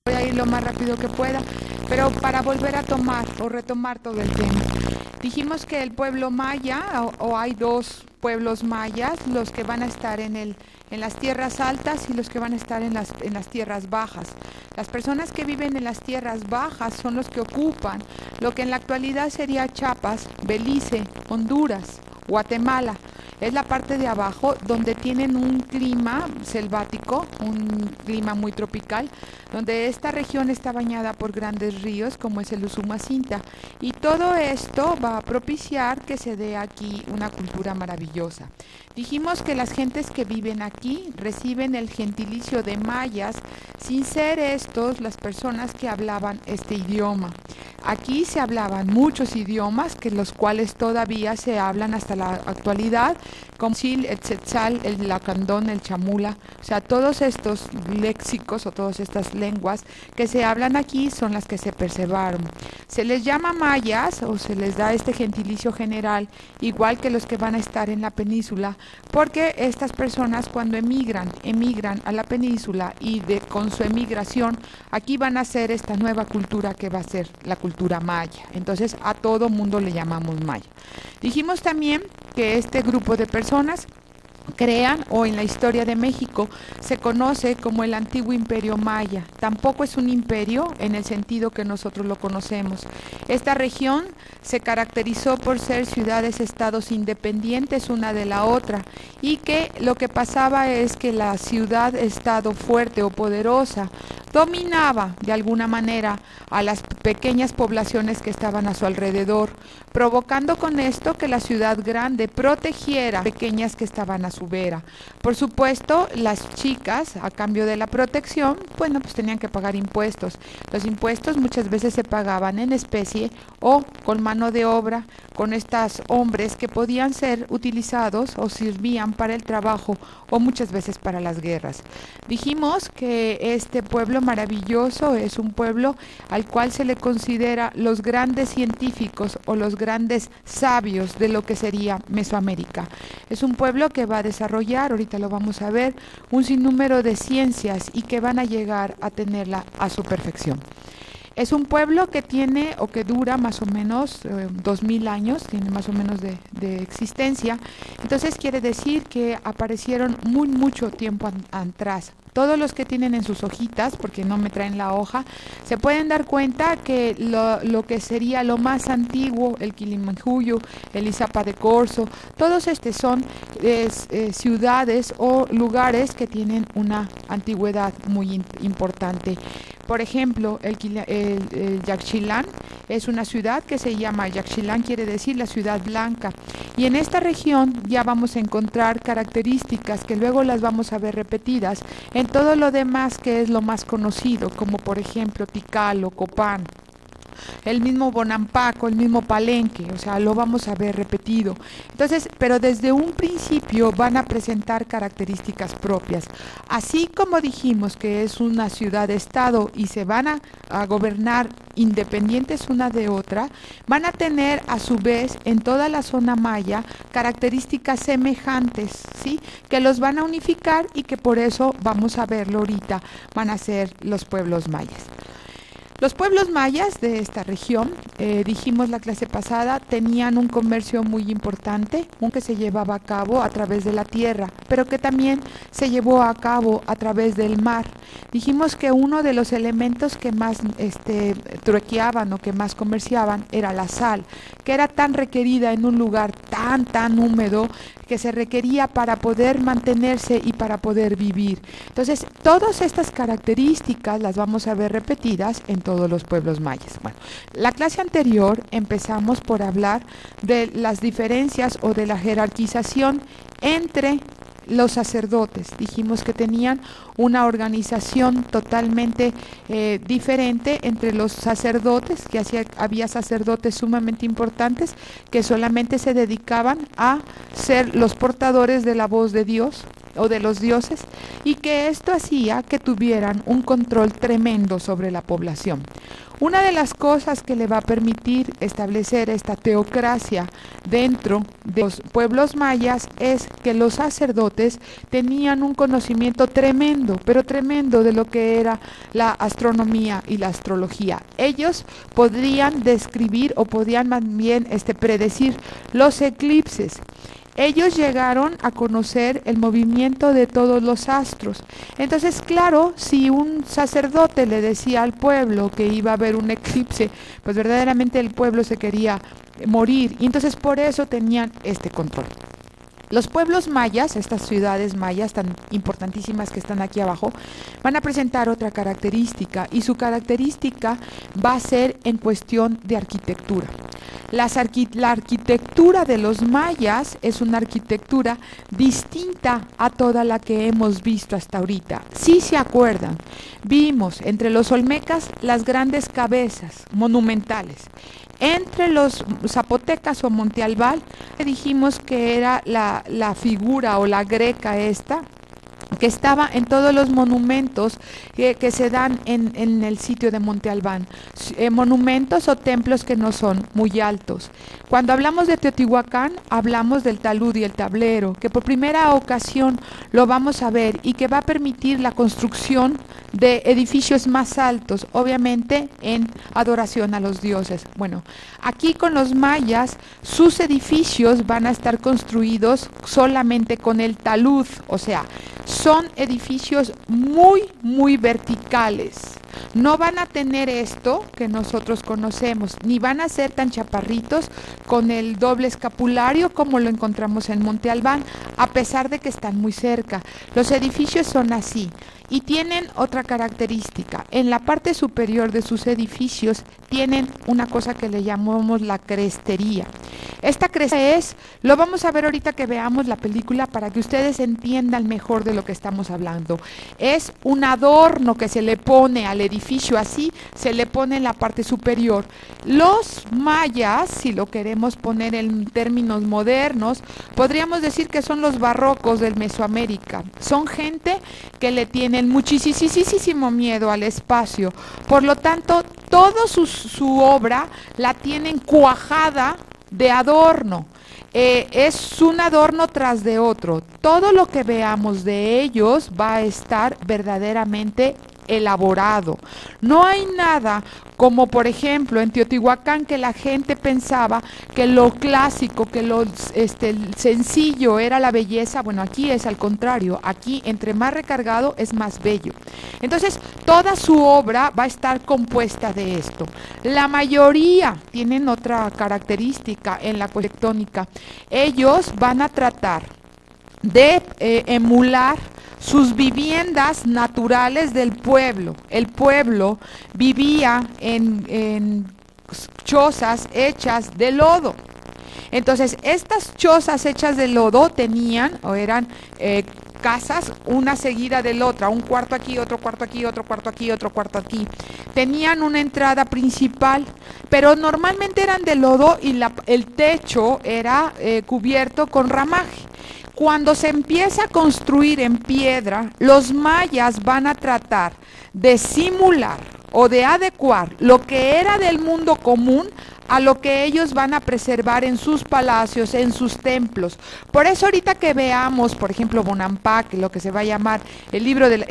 voy a ir lo más rápido que pueda, pero para volver a tomar o retomar todo el tema. Dijimos que el pueblo maya, o hay dos pueblos mayas, los que van a estar en las tierras altas y los que van a estar en las tierras bajas. Las personas que viven en las tierras bajas son los que ocupan lo que en la actualidad sería Chiapas, Belice, Honduras, Guatemala. Es la parte de abajo donde tienen un clima selvático, un clima muy tropical, donde esta región está bañada por grandes ríos como es el Usumacinta. Y todo esto va a propiciar que se dé aquí una cultura maravillosa. Dijimos que las gentes que viven aquí reciben el gentilicio de mayas sin ser estos las personas que hablaban este idioma. Aquí se hablaban muchos idiomas, que los cuales todavía se hablan hasta la actualidad, como el tzetzal, el lacandón, el chamula, o sea, todos estos léxicos o todas estas lenguas que se hablan aquí son las que se preservaron. Se les llama mayas o se les da este gentilicio general, igual que los que van a estar en la península, porque estas personas cuando emigran a la península y con su emigración, aquí van a hacer esta nueva cultura que va a ser la cultura maya. Entonces a todo mundo le llamamos maya. Dijimos también que este grupo de personas crean, o en la historia de México se conoce como el antiguo imperio maya. Tampoco es un imperio en el sentido que nosotros lo conocemos. Esta región se caracterizó por ser ciudades-estados independientes una de la otra, y que lo que pasaba es que la ciudad-estado fuerte o poderosa dominaba de alguna manera a las pequeñas poblaciones que estaban a su alrededor, provocando con esto que la ciudad grande protegiera a pequeñas que estaban a su vera. Por supuesto, las chicas, a cambio de la protección, bueno, pues tenían que pagar impuestos. Los impuestos muchas veces se pagaban en especie o con mano de obra, con estos hombres que podían ser utilizados o servían para el trabajo o muchas veces para las guerras. Dijimos que este pueblo maravilloso es un pueblo al cual se le considera los grandes científicos o los grandes sabios de lo que sería Mesoamérica. Es un pueblo que va a desarrollar, ahorita lo vamos a ver, un sinnúmero de ciencias y que van a llegar a tenerla a su perfección. Es un pueblo que tiene o que dura más o menos 2000 años, tiene más o menos de existencia. Entonces quiere decir que aparecieron mucho tiempo atrás. Todos los que tienen en sus hojitas, porque no me traen la hoja, se pueden dar cuenta que lo que sería lo más antiguo, el Quilimanjuyo, el Izapa de Corzo, todos estos son ciudades o lugares que tienen una antigüedad muy importante. Por ejemplo, el Yaxchilán es una ciudad que se llama Yaxchilán, quiere decir la ciudad blanca. Y en esta región ya vamos a encontrar características que luego las vamos a ver repetidas en todo lo demás que es lo más conocido, como por ejemplo Tikal o Copán. El mismo Bonampak, el mismo Palenque, o sea, lo vamos a ver repetido. Entonces, pero desde un principio van a presentar características propias. Así como dijimos que es una ciudad-estado y se van a gobernar independientes una de otra, van a tener a su vez en toda la zona maya características semejantes, ¿sí? Que los van a unificar y que por eso vamos a verlo ahorita, van a ser los pueblos mayas. Los pueblos mayas de esta región, dijimos la clase pasada, tenían un comercio muy importante, un que se llevaba a cabo a través de la tierra, pero que también se llevó a cabo a través del mar. Dijimos que uno de los elementos que más truequeaban o que más comerciaban era la sal, que era tan requerida en un lugar tan húmedo que se requería para poder mantenerse y para poder vivir. Entonces, todas estas características las vamos a ver repetidas en todos los pueblos mayas. Bueno, la clase anterior empezamos por hablar de las diferencias o de la jerarquización entre los sacerdotes. Dijimos que tenían una organización totalmente diferente entre los sacerdotes, que había sacerdotes sumamente importantes que solamente se dedicaban a ser los portadores de la voz de Dios, o de los dioses, y que esto hacía que tuvieran un control tremendo sobre la población. Una de las cosas que le va a permitir establecer esta teocracia dentro de los pueblos mayas es que los sacerdotes tenían un conocimiento tremendo, pero tremendo, de lo que era la astronomía y la astrología. Ellos podrían describir o podían más bien predecir los eclipses. Ellos llegaron a conocer el movimiento de todos los astros. Entonces, claro, si un sacerdote le decía al pueblo que iba a haber un eclipse, pues verdaderamente el pueblo se quería morir. Y entonces por eso tenían este control. Los pueblos mayas, estas ciudades mayas tan importantísimas que están aquí abajo, van a presentar otra característica, y su característica va a ser en cuestión de arquitectura. La arquitectura de los mayas es una arquitectura distinta a toda la que hemos visto hasta ahorita. Si se acuerdan, vimos entre los olmecas las grandes cabezas monumentales. Entre los zapotecas o Monte Albán, dijimos que era la figura o la greca esta, que estaba en todos los monumentos que se dan en el sitio de Monte Albán, monumentos o templos que no son muy altos. Cuando hablamos de Teotihuacán, hablamos del talud y el tablero, que por primera ocasión lo vamos a ver y que va a permitir la construcción de edificios más altos, obviamente en adoración a los dioses. Bueno, aquí con los mayas, sus edificios van a estar construidos solamente con el talud, o sea, son edificios muy verticales. No van a tener esto que nosotros conocemos, ni van a ser tan chaparritos con el doble escapulario como lo encontramos en Monte Albán, a pesar de que están muy cerca. Los edificios son así. Y tienen otra característica. En la parte superior de sus edificios tienen una cosa que le llamamos la crestería. Esta crestería lo vamos a ver ahorita que veamos la película para que ustedes entiendan mejor de lo que estamos hablando. Es un adorno que se le pone al edificio, así se le pone en la parte superior. Los mayas, si lo queremos poner en términos modernos, podríamos decir que son los barrocos del Mesoamérica. Son gente que le tienen muchísimo miedo al espacio. Por lo tanto, toda su obra la tienen cuajada de adorno. Es un adorno tras de otro. Todo lo que veamos de ellos va a estar verdaderamente elaborado. No hay nada como, por ejemplo, en Teotihuacán, que la gente pensaba que lo clásico, que lo sencillo era la belleza. Bueno, aquí es al contrario. Aquí, entre más recargado, es más bello. Entonces, toda su obra va a estar compuesta de esto. La mayoría tienen otra característica en la arquitectónica. Ellos van a tratar de emular sus viviendas naturales del pueblo. El pueblo vivía en chozas hechas de lodo. Entonces, estas chozas hechas de lodo tenían o eran casas una seguida de la otra, un cuarto aquí, otro cuarto aquí, otro cuarto aquí, otro cuarto aquí. Tenían una entrada principal, pero normalmente eran de lodo y el techo era cubierto con ramaje. Cuando se empieza a construir en piedra, los mayas van a tratar de simular o de adecuar lo que era del mundo común a lo que ellos van a preservar en sus palacios, en sus templos. Por eso ahorita que veamos, por ejemplo, Bonampak, lo que se va a llamar el libro del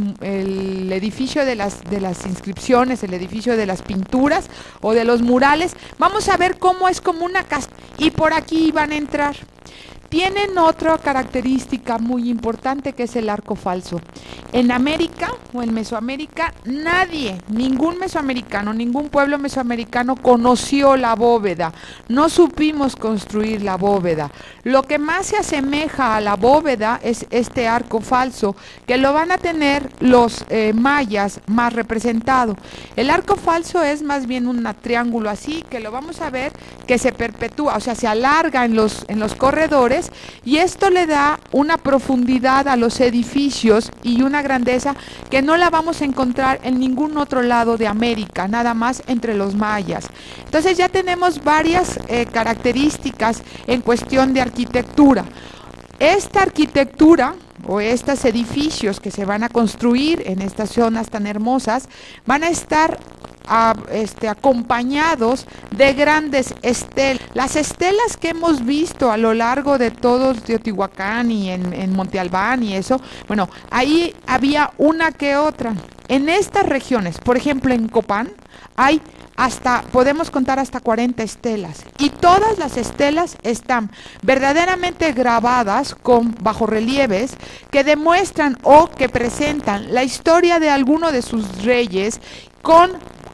el edificio de las inscripciones, el edificio de las pinturas o de los murales, vamos a ver cómo es como una casa y por aquí van a entrar. Tienen otra característica muy importante que es el arco falso. En América o en Mesoamérica, ningún mesoamericano, ningún pueblo mesoamericano conoció la bóveda. No supimos construir la bóveda. Lo que más se asemeja a la bóveda es este arco falso, que lo van a tener los mayas más representado. El arco falso es más bien un triángulo así, que lo vamos a ver que se perpetúa, o sea, se alarga en los corredores, y esto le da una profundidad a los edificios y una grandeza que no la vamos a encontrar en ningún otro lado de América, nada más entre los mayas. Entonces ya tenemos varias características en cuestión de arquitectura. Esta arquitectura o estos edificios que se van a construir en estas zonas tan hermosas van a estar acompañados de grandes estelas. Las estelas que hemos visto a lo largo de todo Teotihuacán y en Monte Albán y eso, bueno, ahí había una que otra. En estas regiones, por ejemplo en Copán, podemos contar hasta 40 estelas, y todas las estelas están verdaderamente grabadas con bajorrelieves que demuestran o que presentan la historia de alguno de sus reyes con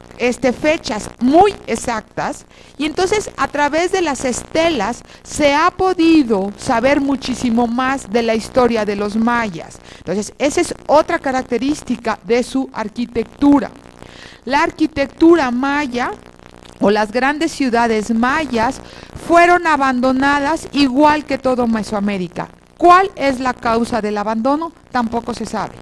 fechas muy exactas, y entonces a través de las estelas se ha podido saber muchísimo más de la historia de los mayas. Entonces esa es otra característica de su arquitectura. La arquitectura maya o las grandes ciudades mayas fueron abandonadas igual que todo Mesoamérica. ¿Cuál es la causa del abandono? Tampoco se sabe.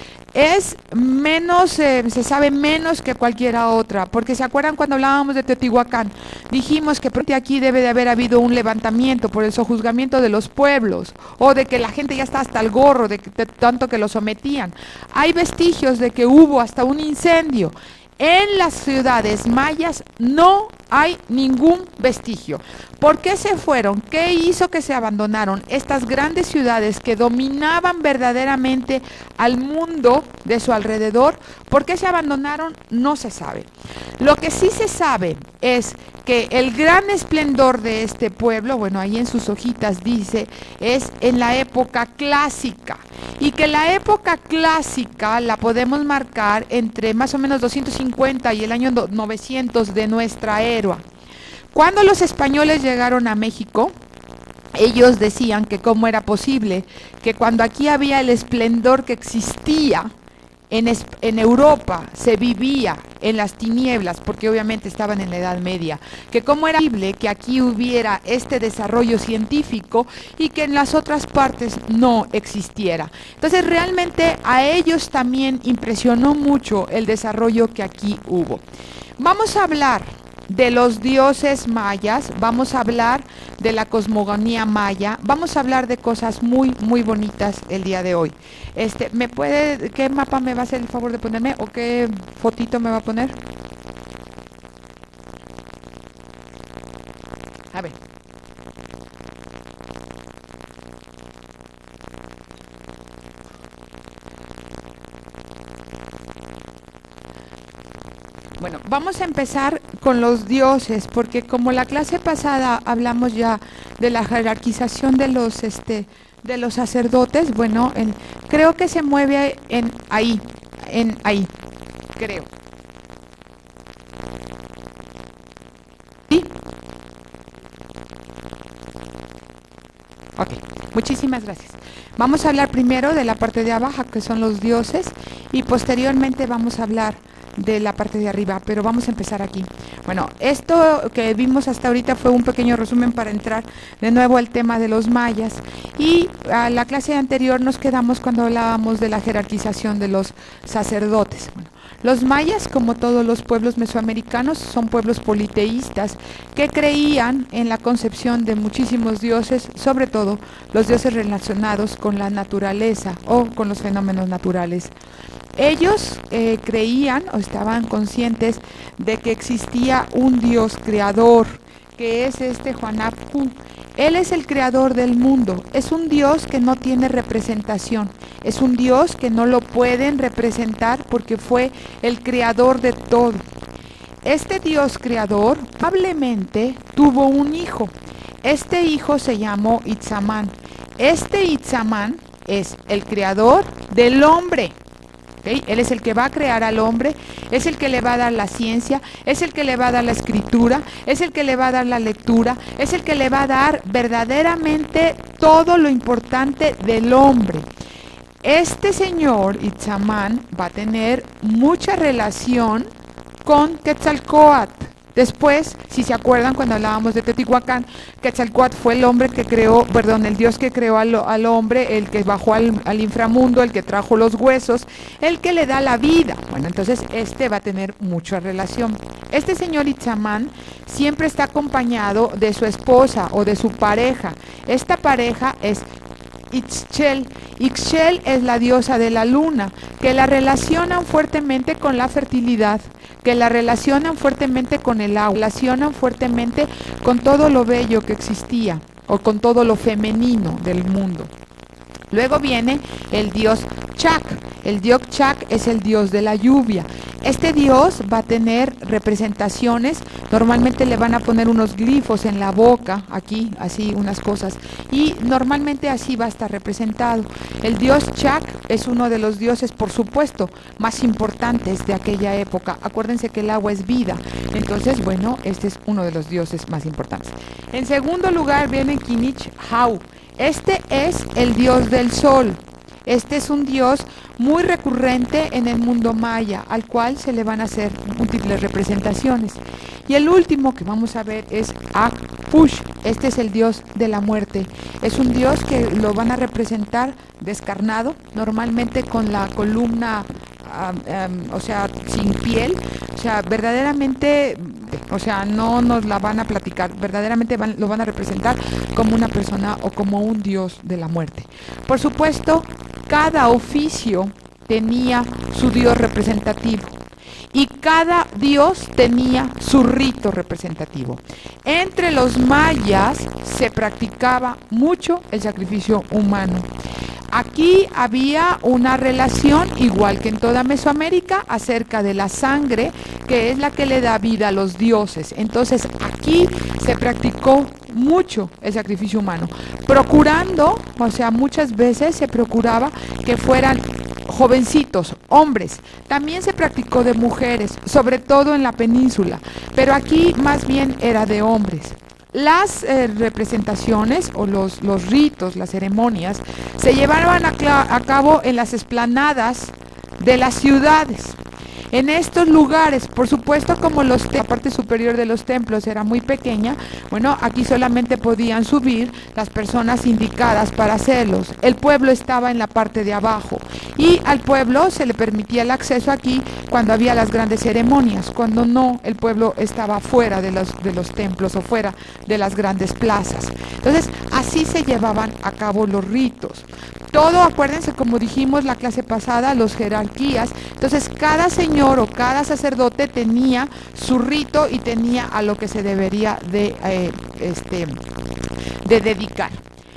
Es menos, se sabe menos que cualquiera otra, porque ¿se acuerdan cuando hablábamos de Teotihuacán? Dijimos que aquí debe de haber habido un levantamiento por el sojuzgamiento de los pueblos, o de que la gente ya está hasta el gorro, de tanto que lo sometían. Hay vestigios de que hubo hasta un incendio. En las ciudades mayas no hay ningún vestigio. ¿Por qué se fueron? ¿Qué hizo que se abandonaron estas grandes ciudades que dominaban verdaderamente al mundo de su alrededor? ¿Por qué se abandonaron? No se sabe. Lo que sí se sabe es que el gran esplendor de este pueblo, bueno, ahí en sus hojitas dice, es en la época clásica, y que la época clásica la podemos marcar entre más o menos 250 y el año 900 de nuestra era. Cuando los españoles llegaron a México, ellos decían que cómo era posible que cuando aquí había el esplendor que existía en Europa, se vivía en las tinieblas, porque obviamente estaban en la Edad Media, que cómo era posible que aquí hubiera este desarrollo científico y que en las otras partes no existiera. Entonces realmente a ellos también impresionó mucho el desarrollo que aquí hubo. Vamos a hablar de los dioses mayas, vamos a hablar de la cosmogonía maya, vamos a hablar de cosas muy, muy bonitas el día de hoy. ¿Qué mapa me va a hacer el favor de ponerme o qué fotito me va a poner? A ver. Bueno, vamos a empezar con los dioses, porque como la clase pasada hablamos ya de la jerarquización de los sacerdotes, bueno, creo que se mueve ahí, creo. ¿Sí? Ok, muchísimas gracias. Vamos a hablar primero de la parte de abajo, que son los dioses, y posteriormente vamos a hablar de la parte de arriba, pero vamos a empezar aquí. Bueno, esto que vimos hasta ahorita fue un pequeño resumen para entrar de nuevo al tema de los mayas, y a la clase anterior nos quedamos cuando hablábamos de la jerarquización de los sacerdotes. Bueno, los mayas, como todos los pueblos mesoamericanos, son pueblos politeístas que creían en la concepción de muchísimos dioses, sobre todo los dioses relacionados con la naturaleza o con los fenómenos naturales. Ellos creían o estaban conscientes de que existía un Dios creador, que es Juanapku. Él es el creador del mundo, es un Dios que no tiene representación, es un Dios que no lo pueden representar porque fue el creador de todo. Este Dios creador probablemente tuvo un hijo. Este hijo se llamó Itzamán. Este Itzamán es el creador del hombre. ¿Okay? Él es el que va a crear al hombre, es el que le va a dar la ciencia, es el que le va a dar la escritura, es el que le va a dar la lectura, es el que le va a dar verdaderamente todo lo importante del hombre. Este señor Itzamán va a tener mucha relación con Quetzalcóatl. Después, si se acuerdan cuando hablábamos de Teotihuacán, Quetzalcóatl fue el hombre que creó, el Dios que creó al hombre, el que bajó al inframundo, el que trajo los huesos, el que le da la vida. Bueno, entonces va a tener mucha relación. Este señor Itzamán siempre está acompañado de su esposa o de su pareja. Esta pareja es Ixchel. Ixchel es la diosa de la luna, que la relacionan fuertemente con la fertilidad, que la relacionan fuertemente con el agua, relacionan fuertemente con todo lo bello que existía, o con todo lo femenino del mundo. Luego viene el dios Chak. El dios Chak es el dios de la lluvia. Este dios va a tener representaciones, normalmente le van a poner unos glifos en la boca, aquí, así, unas cosas, y normalmente así va a estar representado. El dios Chak es uno de los dioses, por supuesto, más importantes de aquella época. Acuérdense que el agua es vida, entonces, bueno, este es uno de los dioses más importantes. En segundo lugar viene Kinich Hau. Este es el dios del sol. Este es un dios muy recurrente en el mundo maya, al cual se le van a hacer múltiples representaciones. Y el último que vamos a ver es Akpush. Este es el dios de la muerte. Es un dios que lo van a representar descarnado, normalmente con la columna, o sea, sin piel. O sea, verdaderamente, o sea, no nos la van a platicar, verdaderamente lo van a representar como una persona o como un dios de la muerte. Por supuesto, cada oficio tenía su dios representativo y cada dios tenía su rito representativo. Entre los mayas se practicaba mucho el sacrificio humano. Aquí había una relación, igual que en toda Mesoamérica, acerca de la sangre, que es la que le da vida a los dioses. Entonces aquí se practicó mucho el sacrificio humano, procurando, o sea, muchas veces se procuraba que fueran jovencitos, hombres. También se practicó de mujeres, sobre todo en la península, pero aquí más bien era de hombres. Las representaciones o los ritos, las ceremonias, se llevaban a cabo en las explanadas de las ciudades. En estos lugares, por supuesto, como la parte superior de los templos era muy pequeña, bueno, aquí solamente podían subir las personas indicadas para hacerlos. El pueblo estaba en la parte de abajo y al pueblo se le permitía el acceso aquí cuando había las grandes ceremonias. Cuando no, el pueblo estaba fuera de los templos o fuera de las grandes plazas. Entonces, así se llevaban a cabo los ritos. Todo, acuérdense, como dijimos la clase pasada, los jerarquías. Entonces, cada señor o cada sacerdote tenía su rito y tenía a lo que se debería de dedicar.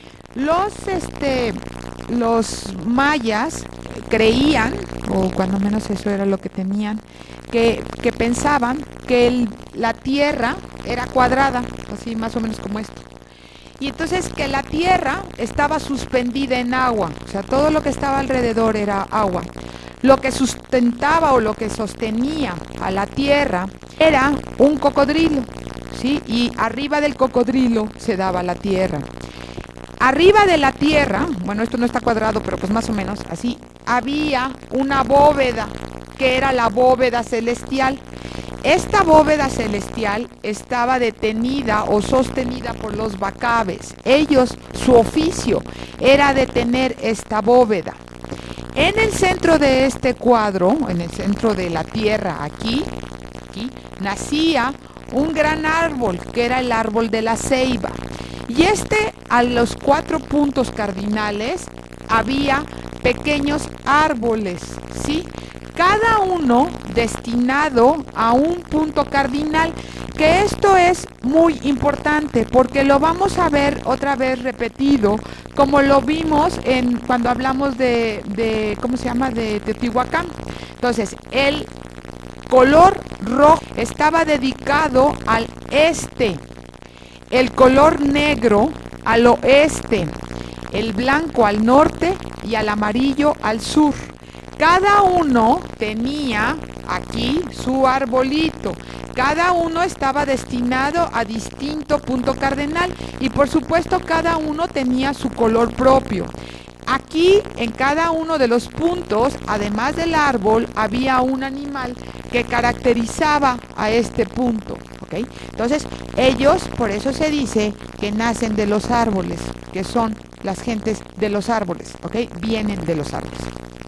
Los mayas creían, o cuando menos eso era lo que tenían, que pensaban que la tierra era cuadrada, así más o menos como esto. Y entonces que la tierra estaba suspendida en agua, o sea, todo lo que estaba alrededor era agua. Lo que sustentaba o lo que sostenía a la tierra era un cocodrilo, ¿sí? Y arriba del cocodrilo se daba la tierra. Arriba de la tierra, bueno, esto no está cuadrado, pero pues más o menos así, había una bóveda, que era la bóveda celestial. Esta bóveda celestial estaba detenida o sostenida por los bacabes. Ellos, su oficio era detener esta bóveda. En el centro de este cuadro, en el centro de la tierra, aquí nacía un gran árbol, que era el árbol de la ceiba. Y a los 4 puntos cardinales, había pequeños árboles, ¿sí? Cada uno destinado a un punto cardinal, que esto es muy importante porque lo vamos a ver otra vez repetido, como lo vimos cuando hablamos de ¿cómo se llama?, de Teotihuacán. Entonces, el color rojo estaba dedicado al este, el color negro al oeste, el blanco al norte y al amarillo al sur. Cada uno tenía aquí su arbolito, cada uno estaba destinado a distinto punto cardinal y por supuesto cada uno tenía su color propio. Aquí en cada uno de los puntos, además del árbol, había un animal que caracterizaba a este punto, ¿ok? Entonces ellos, por eso se dice que nacen de los árboles, que son las gentes de los árboles, ¿ok? Vienen de los árboles.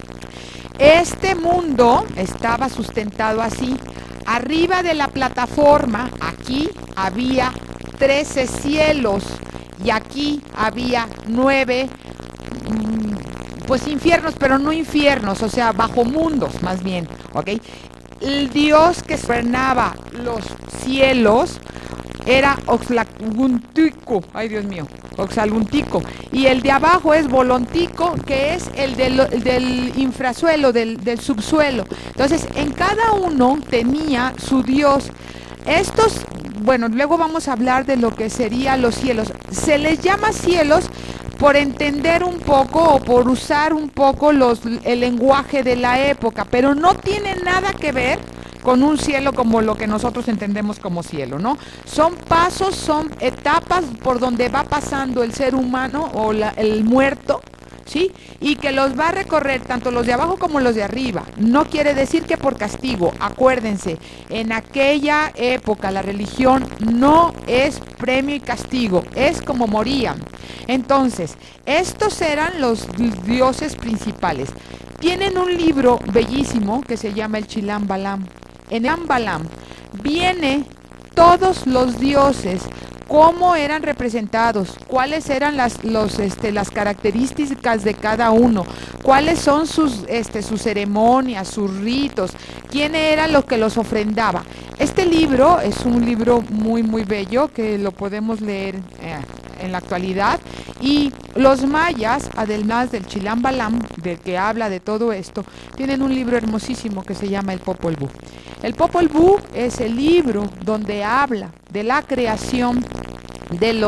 Este mundo estaba sustentado así. Arriba de la plataforma, aquí había 13 cielos y aquí había 9 pues infiernos, pero no infiernos, o sea, bajo mundos más bien, ¿ok? El dios que gobernaba los cielos era Oxlaguntico, ay Dios mío, Oxaluntico, y el de abajo es Volontico, que es el del infrasuelo, del subsuelo. Entonces, en cada uno tenía su dios. Estos, bueno, luego vamos a hablar de lo que serían los cielos. Se les llama cielos por entender un poco o por usar un poco el lenguaje de la época, pero no tiene nada que ver con un cielo como lo que nosotros entendemos como cielo, ¿no? Son pasos, son etapas por donde va pasando el ser humano o el muerto, ¿sí? Y que los va a recorrer tanto los de abajo como los de arriba. No quiere decir que por castigo. Acuérdense, en aquella época la religión no es premio y castigo, es como morían. Entonces, estos eran los dioses principales. Tienen un libro bellísimo que se llama el Chilam Balam. En el Balam viene todos los dioses, cómo eran representados, cuáles eran las características de cada uno, cuáles son sus ceremonias, sus ritos, quién era lo que los ofrendaba. Este libro es un libro muy, muy bello que lo podemos leer en la actualidad, y los mayas, además del Chilam Balam, del que habla de todo esto, tienen un libro hermosísimo que se llama el Popol Vuh. El Popol Vuh es el libro donde habla de la creación del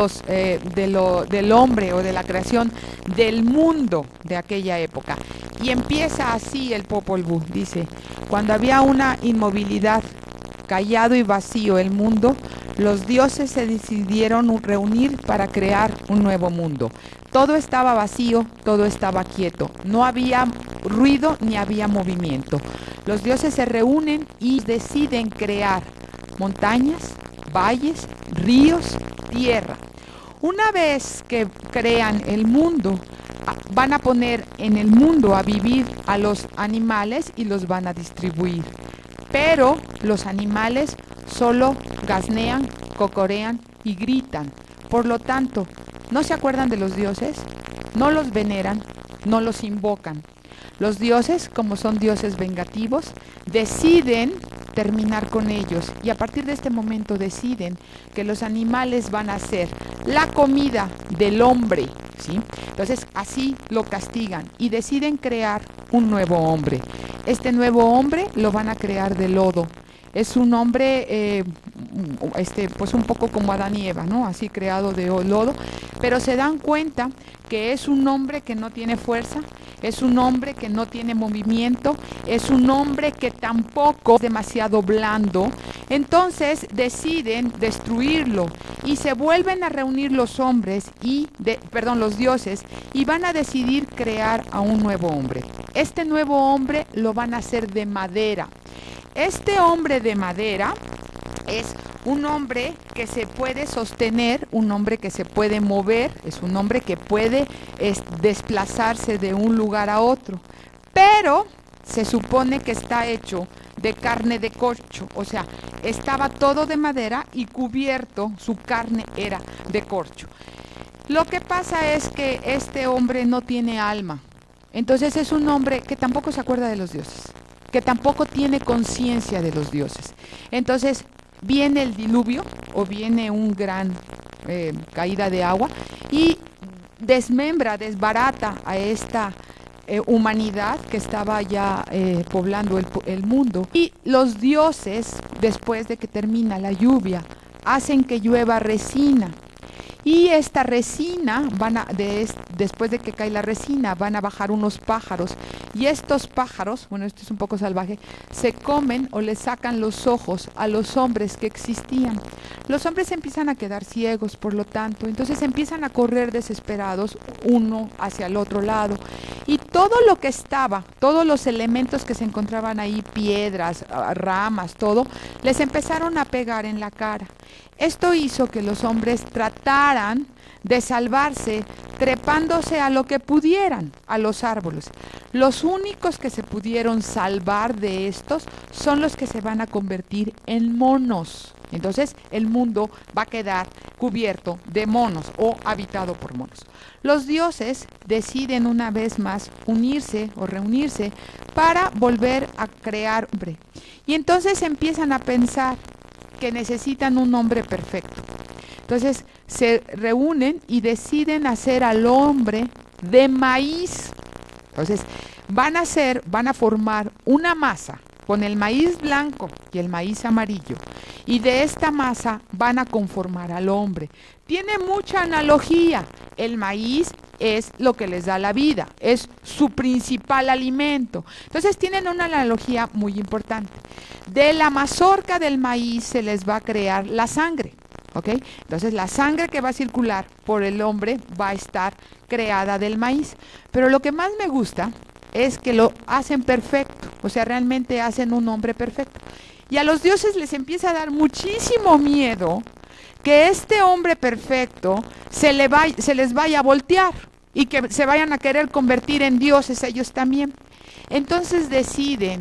hombre, o de la creación del mundo de aquella época. Y empieza así el Popol Vuh, dice: cuando había una inmovilidad, callado y vacío el mundo, los dioses se decidieron reunir para crear un nuevo mundo. Todo estaba vacío, todo estaba quieto, no había ruido ni había movimiento. Los dioses se reúnen y deciden crear montañas, valles, ríos, tierra. Una vez que crean el mundo, van a poner en el mundo a vivir a los animales y los van a distribuir. Pero los animales solo gaznean, cocorean y gritan. Por lo tanto, no se acuerdan de los dioses, no los veneran, no los invocan. Los dioses, como son dioses vengativos, deciden terminar con ellos, y a partir de este momento deciden que los animales van a ser la comida del hombre, ¿sí? Entonces así lo castigan y deciden crear un nuevo hombre. Este nuevo hombre lo van a crear de lodo. Es un hombre, pues un poco como Adán y Eva, ¿no? Así creado de lodo, pero se dan cuenta que es un hombre que no tiene fuerza, es un hombre que no tiene movimiento, es un hombre que tampoco es demasiado blando. Entonces deciden destruirlo y se vuelven a reunir los los dioses, y van a decidir crear a un nuevo hombre. Este nuevo hombre lo van a hacer de madera. Este hombre de madera es un hombre que se puede sostener, un hombre que se puede mover, es un hombre que puede desplazarse de un lugar a otro, pero se supone que está hecho de carne de corcho, o sea, estaba todo de madera y cubierto, su carne era de corcho. Lo que pasa es que este hombre no tiene alma, entonces es un hombre que tampoco se acuerda de los dioses, que tampoco tiene conciencia de los dioses. Entonces viene el diluvio, o viene un gran caída de agua, y desbarata a esta humanidad que estaba ya poblando el mundo. Y los dioses, después de que termina la lluvia, hacen que llueva resina. Y esta resina, después de que cae la resina, van a bajar unos pájaros. Y estos pájaros, bueno, esto es un poco salvaje, se comen o le sacan los ojos a los hombres que existían. Los hombres empiezan a quedar ciegos, por lo tanto, entonces empiezan a correr desesperados uno hacia el otro lado. Y todo lo que estaba, todos los elementos que se encontraban ahí, piedras, ramas, todo, les empezaron a pegar en la cara. Esto hizo que los hombres trataran de salvarse, trepándose a lo que pudieran, a los árboles. Los únicos que se pudieron salvar de estos son los que se van a convertir en monos. Entonces el mundo va a quedar cubierto de monos o habitado por monos. Los dioses deciden una vez más unirse o reunirse para volver a crear hombre. Y entonces empiezan a pensar que necesitan un hombre perfecto. Entonces se reúnen y deciden hacer al hombre de maíz. Entonces van a formar una masa con el maíz blanco y el maíz amarillo, y de esta masa van a conformar al hombre. Tiene mucha analogía. El maíz es lo que les da la vida, es su principal alimento. Entonces tienen una analogía muy importante. De la mazorca del maíz se les va a crear la sangre, ¿ok? Entonces la sangre que va a circular por el hombre va a estar creada del maíz. Pero lo que más me gusta es que lo hacen perfecto, o sea, realmente hacen un hombre perfecto. Y a los dioses les empieza a dar muchísimo miedo que este hombre perfecto se les vaya a voltear y que se vayan a querer convertir en dioses ellos también. Entonces deciden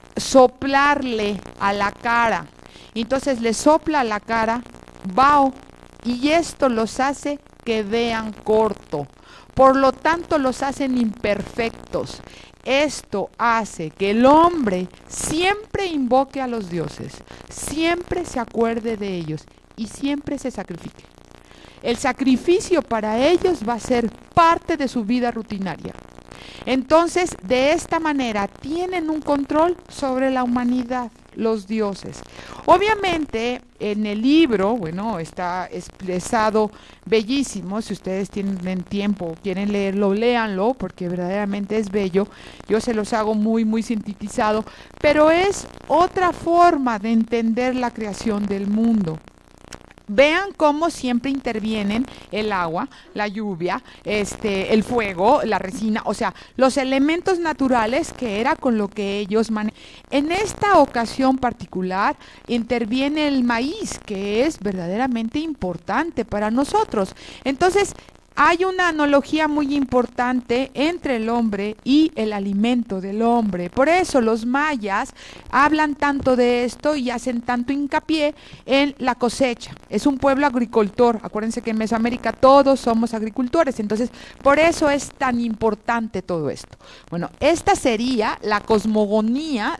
soplarle a la cara. Entonces le sopla a la cara Bao, y esto los hace que vean corto. Por lo tanto, los hacen imperfectos. Esto hace que el hombre siempre invoque a los dioses, siempre se acuerde de ellos y siempre se sacrifique. El sacrificio para ellos va a ser parte de su vida rutinaria. Entonces, de esta manera, tienen un control sobre la humanidad, los dioses. Obviamente, en el libro, bueno, está expresado bellísimo. Si ustedes tienen tiempo, quieren leerlo, léanlo, porque verdaderamente es bello. Yo se los hago muy, muy sintetizado, pero es otra forma de entender la creación del mundo. Vean cómo siempre intervienen el agua, la lluvia, el fuego, la resina, o sea, los elementos naturales que era con lo que ellos manejan. En esta ocasión particular interviene el maíz, que es verdaderamente importante para nosotros. Entonces, hay una analogía muy importante entre el hombre y el alimento del hombre. Por eso los mayas hablan tanto de esto y hacen tanto hincapié en la cosecha. Es un pueblo agricultor. Acuérdense que en Mesoamérica todos somos agricultores. Entonces, por eso es tan importante todo esto. Bueno, esta sería la cosmogonía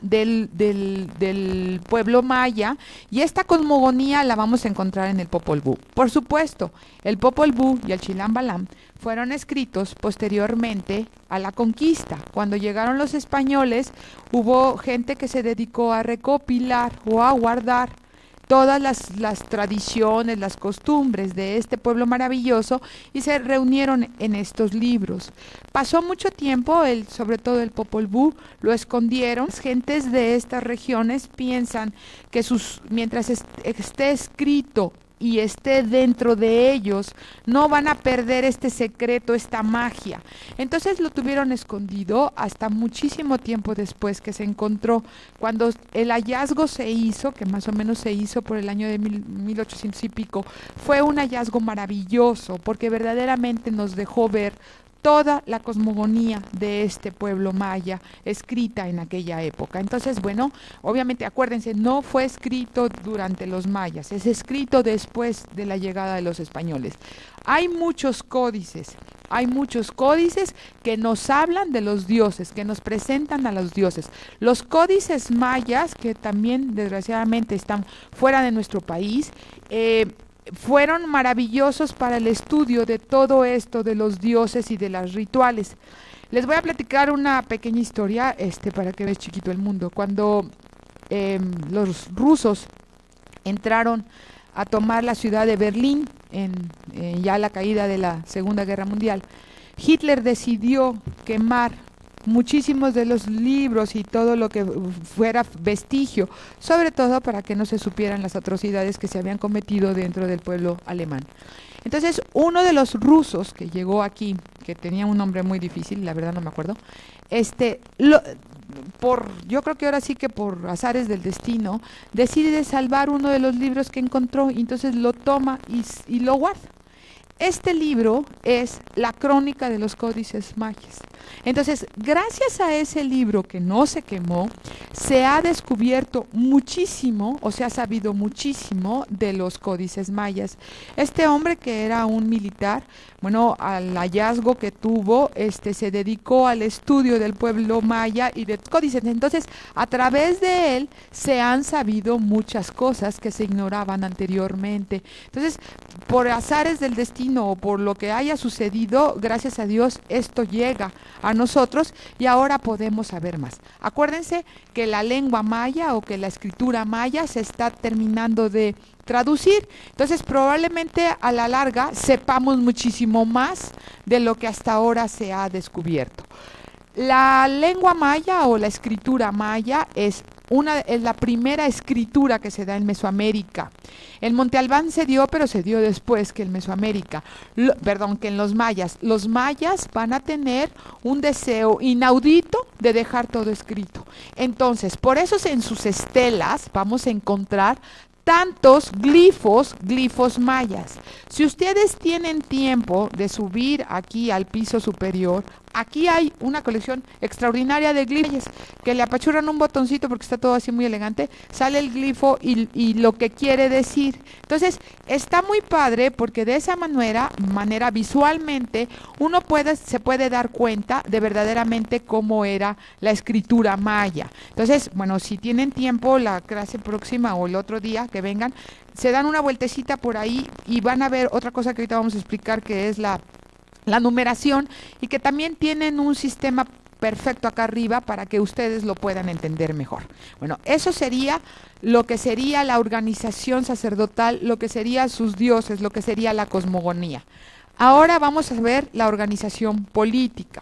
del pueblo maya, y esta cosmogonía la vamos a encontrar en el Popol Vuh. Por supuesto, el Popol Vuh y el Chilam Balam fueron escritos posteriormente a la conquista. Cuando llegaron los españoles, hubo gente que se dedicó a recopilar o a guardar todas las tradiciones, las costumbres de este pueblo maravilloso, y se reunieron en estos libros. Pasó mucho tiempo, sobre todo el Popol Vuh, lo escondieron. Las gentes de estas regiones piensan que mientras esté escrito y esté dentro de ellos, no van a perder este secreto, esta magia. Entonces lo tuvieron escondido hasta muchísimo tiempo después que se encontró. Cuando el hallazgo se hizo, que más o menos se hizo por el año de 1800 y pico, fue un hallazgo maravilloso, porque verdaderamente nos dejó ver toda la cosmogonía de este pueblo maya escrita en aquella época. Entonces, bueno, obviamente acuérdense, no fue escrito durante los mayas, es escrito después de la llegada de los españoles. Hay muchos códices que nos hablan de los dioses, que nos presentan a los dioses. Los códices mayas, que también desgraciadamente están fuera de nuestro país, fueron maravillosos para el estudio de todo esto de los dioses y de los rituales. Les voy a platicar una pequeña historia para que veas chiquito el mundo. Cuando los rusos entraron a tomar la ciudad de Berlín en ya la caída de la Segunda Guerra Mundial, Hitler decidió quemar muchísimos de los libros y todo lo que fuera vestigio, sobre todo para que no se supieran las atrocidades que se habían cometido dentro del pueblo alemán. Entonces, uno de los rusos que llegó aquí, que tenía un nombre muy difícil, la verdad no me acuerdo, yo creo que ahora sí que por azares del destino, decide salvar uno de los libros que encontró, y entonces lo toma y lo guarda. Este libro es la crónica de los códices mayas. Entonces, gracias a ese libro que no se quemó, se ha descubierto muchísimo, o se ha sabido muchísimo de los códices mayas. Este hombre, que era un militar, bueno, al hallazgo que tuvo, se dedicó al estudio del pueblo maya y de códices. Entonces, a través de él se han sabido muchas cosas que se ignoraban anteriormente. Entonces, por azares del destino o por lo que haya sucedido, gracias a Dios, esto llega a nosotros y ahora podemos saber más. Acuérdense que la lengua maya o que la escritura maya se está terminando de traducir, entonces probablemente a la larga sepamos muchísimo más de lo que hasta ahora se ha descubierto. La lengua maya o la escritura maya es la primera escritura que se da en Mesoamérica. El Monte Albán se dio, pero se dio después que en Mesoamérica, que en los mayas. Los mayas van a tener un deseo inaudito de dejar todo escrito. Entonces, por eso en sus estelas vamos a encontrar tantos glifos mayas. Si ustedes tienen tiempo de subir aquí al piso superior, aquí hay una colección extraordinaria de glifos que le apachurran un botoncito porque está todo así muy elegante, sale el glifo y lo que quiere decir. Entonces, está muy padre porque de esa manera visualmente uno se puede dar cuenta de verdaderamente cómo era la escritura maya. Entonces, bueno, si tienen tiempo, la clase próxima o el otro día que vengan, se dan una vueltecita por ahí y van a ver otra cosa que ahorita vamos a explicar, que es la numeración, y que también tienen un sistema perfecto acá arriba para que ustedes lo puedan entender mejor. Bueno, eso sería lo que sería la organización sacerdotal, lo que serían sus dioses, lo que sería la cosmogonía. Ahora vamos a ver la organización política.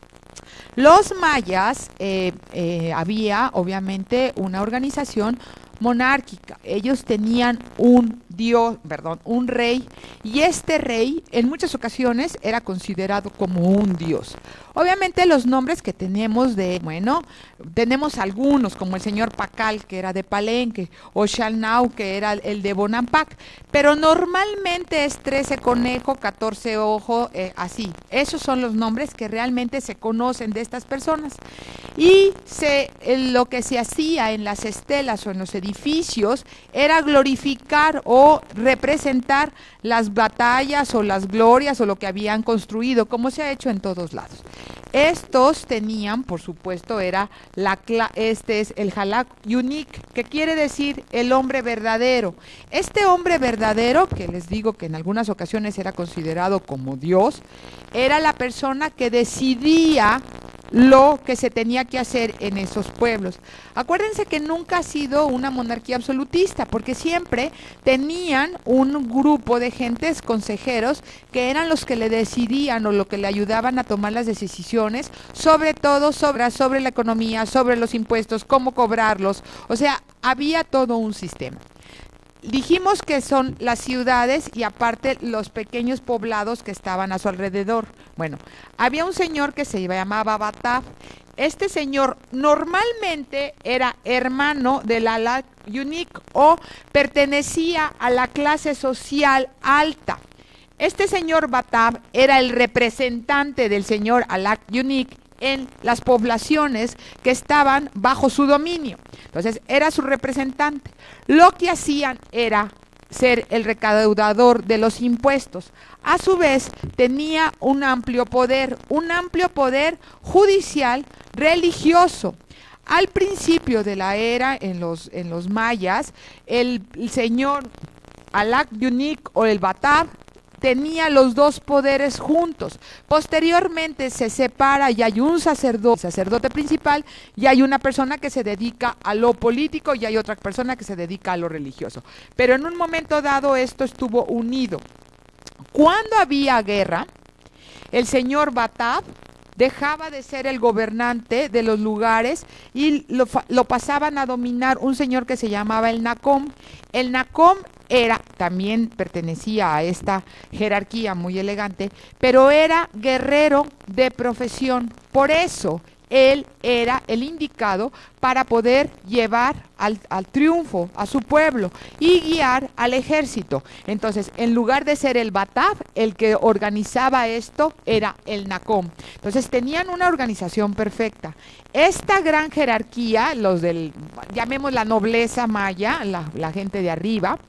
Los mayas, había obviamente una organización monárquica. Ellos tenían un rey, y este rey en muchas ocasiones era considerado como un dios. Obviamente los nombres que tenemos tenemos algunos, como el señor Pacal, que era de Palenque, o Xalnau, que era el de Bonampak, pero normalmente es 13 conejo, 14 ojo, así. Esos son los nombres que realmente se conocen de estas personas. Y lo que se hacía en las estelas o en los edificios era glorificar o representar las batallas o las glorias o lo que habían construido, como se ha hecho en todos lados. Estos tenían, por supuesto, este es el Halak Yunik, que quiere decir el hombre verdadero. Este hombre verdadero, que les digo que en algunas ocasiones era considerado como Dios, era la persona que decidía lo que se tenía que hacer en esos pueblos. Acuérdense que nunca ha sido una monarquía absolutista, porque siempre tenían un grupo de gentes, consejeros, que eran los que le decidían o lo que le ayudaban a tomar las decisiones, sobre todo sobre la economía, sobre los impuestos, cómo cobrarlos. O sea, había todo un sistema. Dijimos que son las ciudades y aparte los pequeños poblados que estaban a su alrededor. Bueno, había un señor que se llamaba Batab. Este señor normalmente era hermano del Halak Yunik o pertenecía a la clase social alta. Este señor Batab era el representante del señor Halak Yunik en las poblaciones que estaban bajo su dominio. Entonces, era su representante. Lo que hacían era ser el recaudador de los impuestos. A su vez, tenía un amplio poder judicial, religioso. Al principio de la era, en los mayas, el señor Halak Yunik o el Batab tenía los dos poderes juntos. Posteriormente se separa y hay un sacerdote principal, y hay una persona que se dedica a lo político y hay otra persona que se dedica a lo religioso. Pero en un momento dado esto estuvo unido. Cuando había guerra, el señor Batab dejaba de ser el gobernante de los lugares y lo pasaban a dominar un señor que se llamaba el Nacom. El Nacom también pertenecía a esta jerarquía muy elegante, pero era guerrero de profesión. Por eso él era el indicado para poder llevar al triunfo a su pueblo y guiar al ejército. Entonces, en lugar de ser el Batab, el que organizaba esto era el Nacón. Entonces, tenían una organización perfecta. Esta gran jerarquía, los del, llamemos la nobleza maya, la gente de arriba,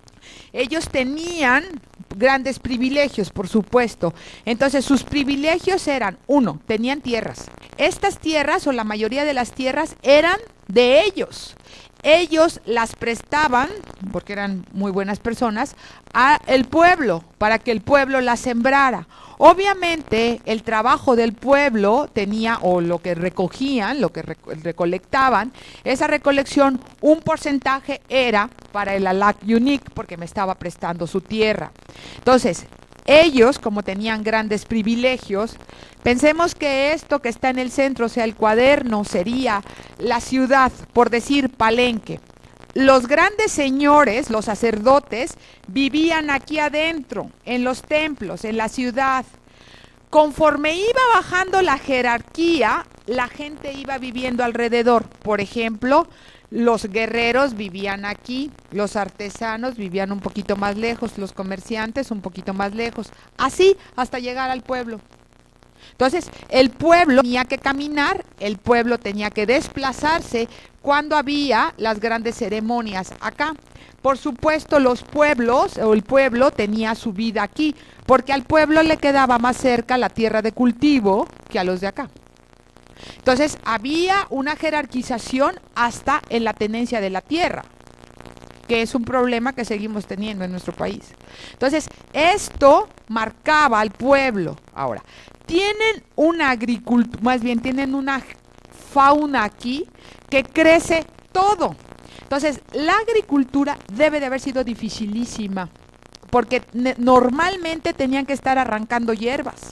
ellos tenían grandes privilegios, por supuesto. Entonces, sus privilegios eran, uno, tenían tierras. Estas tierras, o la mayoría de las tierras, eran de ellos. Ellos las prestaban, porque eran muy buenas personas, al pueblo, para que el pueblo las sembrara. Obviamente, el trabajo del pueblo tenía, o lo que recogían, lo que recolectaban, esa recolección, un porcentaje era para el Alak Yunik, porque me estaba prestando su tierra. Entonces, ellos, como tenían grandes privilegios, pensemos que esto que está en el centro, o sea, el cuaderno, sería la ciudad, por decir Palenque. Los grandes señores, los sacerdotes, vivían aquí adentro, en los templos, en la ciudad. Conforme iba bajando la jerarquía, la gente iba viviendo alrededor. Por ejemplo, los guerreros vivían aquí, los artesanos vivían un poquito más lejos, los comerciantes un poquito más lejos, así hasta llegar al pueblo. Entonces, el pueblo tenía que caminar, el pueblo tenía que desplazarse cuando había las grandes ceremonias acá. Por supuesto, los pueblos, o el pueblo tenía su vida aquí, porque al pueblo le quedaba más cerca la tierra de cultivo que a los de acá. Entonces, había una jerarquización hasta en la tenencia de la tierra, que es un problema que seguimos teniendo en nuestro país. Entonces, esto marcaba al pueblo. Ahora, tienen una agricultura, más bien tienen una fauna aquí que crece todo. Entonces, la agricultura debe de haber sido dificilísima, porque normalmente tenían que estar arrancando hierbas.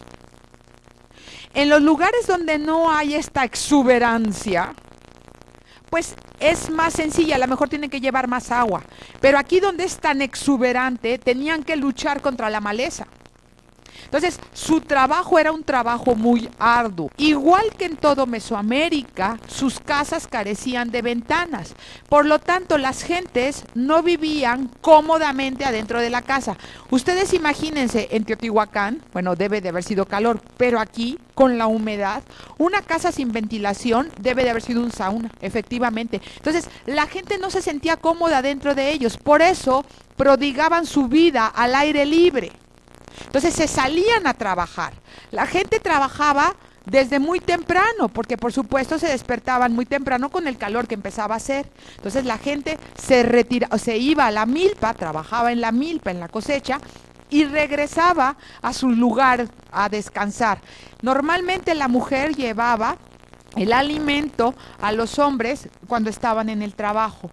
En los lugares donde no hay esta exuberancia, pues es más sencilla, a lo mejor tienen que llevar más agua. Pero aquí donde es tan exuberante, tenían que luchar contra la maleza. Entonces, su trabajo era un trabajo muy arduo. Igual que en todo Mesoamérica, sus casas carecían de ventanas. Por lo tanto, las gentes no vivían cómodamente adentro de la casa. Ustedes imagínense, en Teotihuacán, bueno, debe de haber sido calor, pero aquí, con la humedad, una casa sin ventilación debe de haber sido un sauna, efectivamente. Entonces, la gente no se sentía cómoda dentro de ellos. Por eso, prodigaban su vida al aire libre. Entonces se salían a trabajar. La gente trabajaba desde muy temprano, porque por supuesto se despertaban muy temprano con el calor que empezaba a hacer. Entonces la gente se iba a la milpa, trabajaba en la milpa, en la cosecha, y regresaba a su lugar a descansar. Normalmente la mujer llevaba el alimento a los hombres cuando estaban en el trabajo.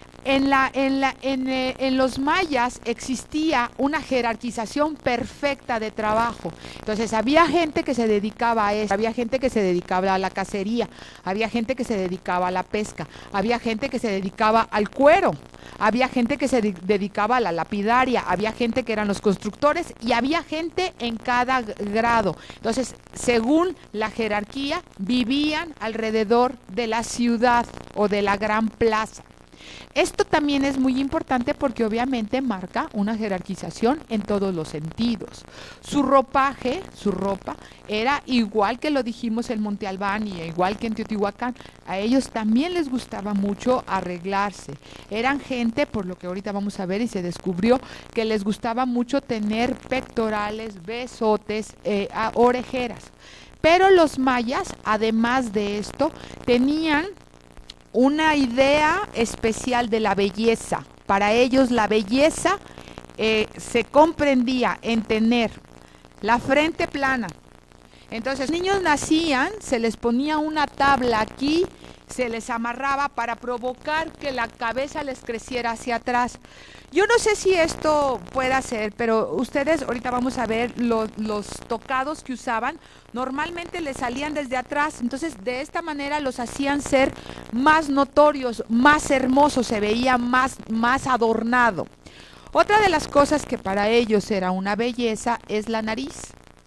En los mayas existía una jerarquización perfecta de trabajo. Entonces había gente que se dedicaba a eso, había gente que se dedicaba a la cacería, había gente que se dedicaba a la pesca, había gente que se dedicaba al cuero, había gente que se dedicaba a la lapidaria, había gente que eran los constructores y había gente en cada grado. Entonces, según la jerarquía, vivían alrededor de la ciudad o de la gran plaza. Esto también es muy importante porque obviamente marca una jerarquización en todos los sentidos. Su ropaje, su ropa, era igual que lo dijimos en Monte Albán, igual que en Teotihuacán. A ellos también les gustaba mucho arreglarse. Eran gente, por lo que ahorita vamos a ver y se descubrió, que les gustaba mucho tener pectorales, besotes, orejeras. Pero los mayas, además de esto, tenían una idea especial de la belleza. Para ellos la belleza se comprendía en tener la frente plana. Entonces, los niños nacían, se les ponía una tabla aquí, se les amarraba para provocar que la cabeza les creciera hacia atrás. Yo no sé si esto pueda ser, pero ustedes ahorita vamos a ver los tocados que usaban. Normalmente les salían desde atrás, entonces de esta manera los hacían ser más notorios, más hermosos, se veía más adornado. Otra de las cosas que para ellos era una belleza es la nariz,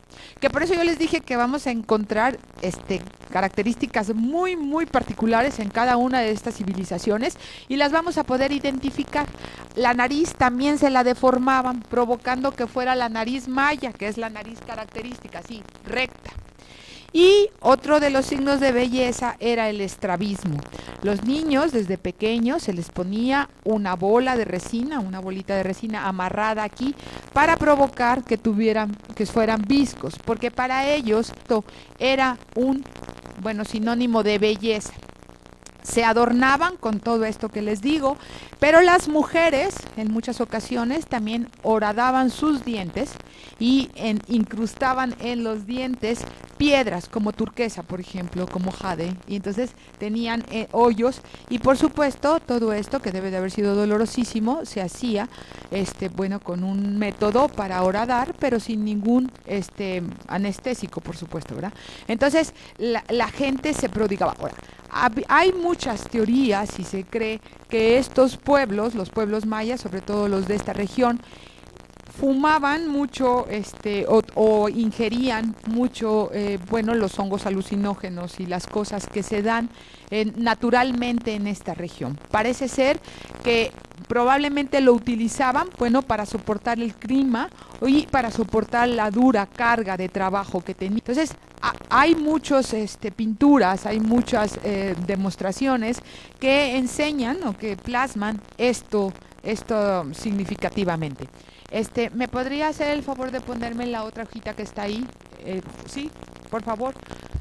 que por eso yo les dije que vamos a encontrar características muy, muy particulares en cada una de estas civilizaciones y las vamos a poder identificar. La nariz también se la deformaban, provocando que fuera la nariz maya, que es la nariz característica, así, recta. Y otro de los signos de belleza era el estrabismo. Los niños desde pequeños se les ponía una bola de resina, una bolita de resina amarrada aquí para provocar que fueran viscos, porque para ellos esto era un, sinónimo de belleza. Se adornaban con todo esto que les digo, pero las mujeres en muchas ocasiones también horadaban sus dientes y incrustaban en los dientes piedras como turquesa, por ejemplo, como jade, y entonces tenían hoyos, y por supuesto todo esto, que debe de haber sido dolorosísimo, se hacía con un método para horadar, pero sin ningún anestésico, por supuesto, ¿verdad? Entonces la gente se prodigaba. Ahora, hay muchas teorías y se cree que estos pueblos, los pueblos mayas, sobre todo los de esta región, fumaban mucho o ingerían mucho los hongos alucinógenos y las cosas que se dan naturalmente en esta región. Parece ser que probablemente lo utilizaban para soportar el clima y para soportar la dura carga de trabajo que tenían. Entonces hay muchas pinturas, hay muchas demostraciones que enseñan o que plasman esto significativamente. ¿Me podría hacer el favor de ponerme la otra hojita que está ahí? Sí, por favor.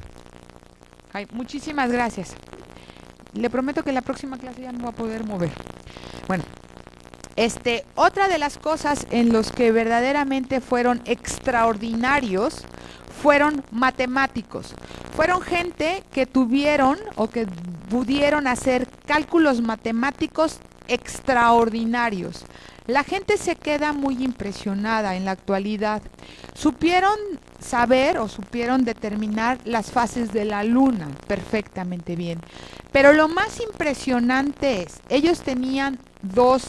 Ay, muchísimas gracias. Le prometo que la próxima clase ya no va a poder mover. Bueno, otra de las cosas en los que verdaderamente fueron extraordinarios fueron matemáticos. Fueron gente que tuvieron o que pudieron hacer cálculos matemáticos extraordinarios. La gente se queda muy impresionada en la actualidad. Supieron saber o supieron determinar las fases de la luna perfectamente bien. Pero lo más impresionante es, ellos tenían dos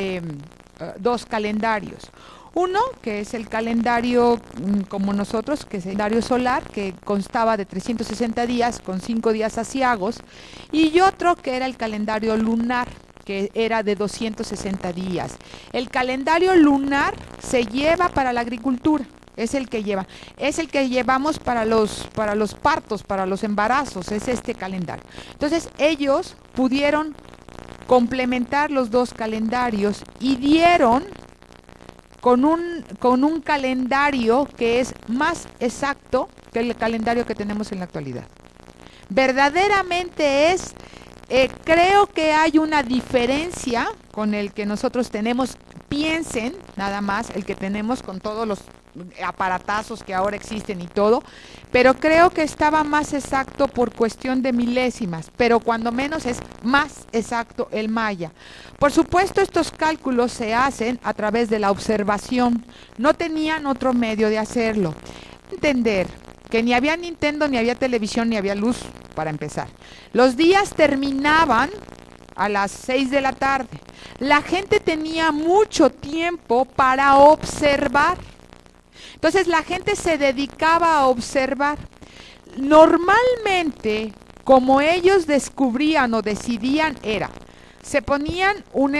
calendarios. Uno, que es el calendario como nosotros, que es el calendario solar, que constaba de 360 días con 5 días aciagos, y otro que era el calendario lunar, que era de 260 días. El calendario lunar se lleva para la agricultura, es el que llevamos para los partos, para los embarazos, es este calendario. Entonces ellos pudieron complementar los dos calendarios y dieron con un calendario que es más exacto que el calendario que tenemos en la actualidad. Verdaderamente creo que hay una diferencia con el que nosotros tenemos. Piensen nada más el que tenemos con todos los aparatazos que ahora existen y todo, pero creo que estaba más exacto por cuestión de milésimas, pero cuando menos es más exacto el maya. Por supuesto, estos cálculos se hacen a través de la observación, no tenían otro medio de hacerlo. Entender que ni había Nintendo, ni había televisión, ni había luz, para empezar. Los días terminaban a las 6 de la tarde. La gente tenía mucho tiempo para observar. Entonces la gente se dedicaba a observar. Normalmente, como ellos descubrían o decidían, se ponían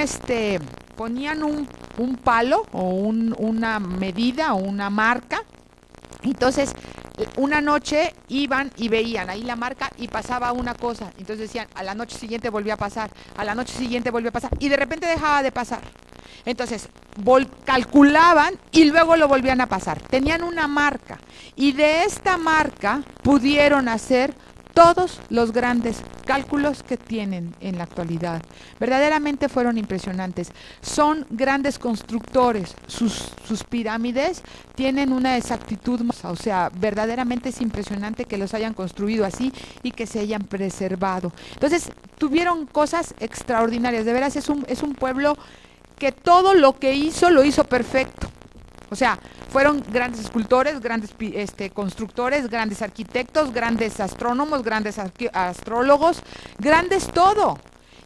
un palo o una medida o una marca. Entonces, una noche iban y veían ahí la marca y pasaba una cosa. Entonces decían, a la noche siguiente volvía a pasar, a la noche siguiente volvía a pasar, y de repente dejaba de pasar. Entonces, calculaban y luego lo volvían a pasar. Tenían una marca, y de esta marca pudieron hacer todos los grandes cálculos que tienen en la actualidad. Verdaderamente fueron impresionantes. Son grandes constructores. Sus pirámides tienen una exactitud, o sea, verdaderamente es impresionante que los hayan construido así y que se hayan preservado. Entonces, tuvieron cosas extraordinarias. De veras, es un pueblo que todo lo que hizo, lo hizo perfecto. O sea, fueron grandes escultores, grandes constructores, grandes arquitectos, grandes astrónomos, grandes astrólogos, grandes todo.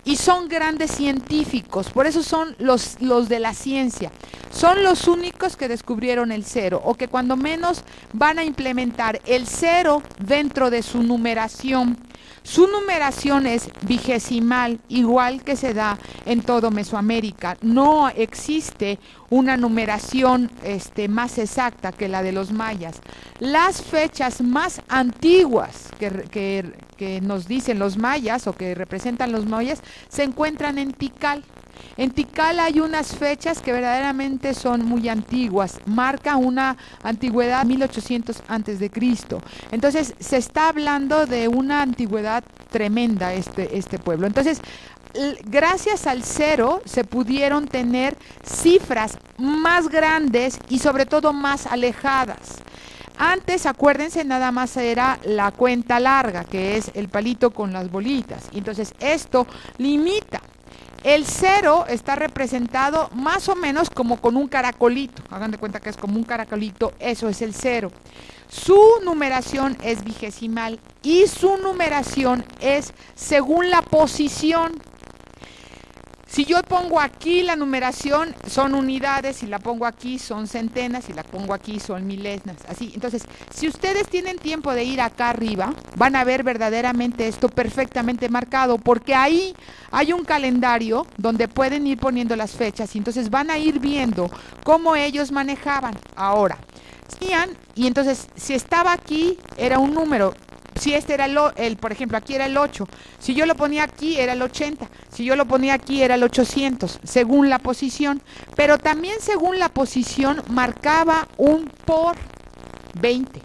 y son grandes científicos, por eso son los de la ciencia. Son los únicos que descubrieron el cero, o que cuando menos van a implementar el cero dentro de su numeración. Su numeración es vigesimal, igual que se da en todo Mesoamérica. No existe una numeración más exacta que la de los mayas. Las fechas más antiguas que nos dicen los mayas o que representan los mayas se encuentran en Tikal. En Tikal hay unas fechas que verdaderamente son muy antiguas, marca una antigüedad 1800 antes de Cristo. Entonces se está hablando de una antigüedad tremenda este pueblo. Entonces, gracias al cero se pudieron tener cifras más grandes y sobre todo más alejadas. Antes, acuérdense, nada más era la cuenta larga, que es el palito con las bolitas. Entonces, esto limita. El cero está representado más o menos como con un caracolito. Hagan de cuenta que es como un caracolito, eso es el cero. Su numeración es vigesimal y su numeración es según la posición. Si yo pongo aquí la numeración, son unidades, si la pongo aquí son centenas, si la pongo aquí son milenas, así. Entonces, si ustedes tienen tiempo de ir acá arriba, van a ver verdaderamente esto perfectamente marcado, porque ahí hay un calendario donde pueden ir poniendo las fechas, y entonces van a ir viendo cómo ellos manejaban. Ahora, y entonces, si estaba aquí, era un número. Si este era por ejemplo, aquí era el 8, si yo lo ponía aquí era el 80, si yo lo ponía aquí era el 800, según la posición, pero también según la posición marcaba un por 20,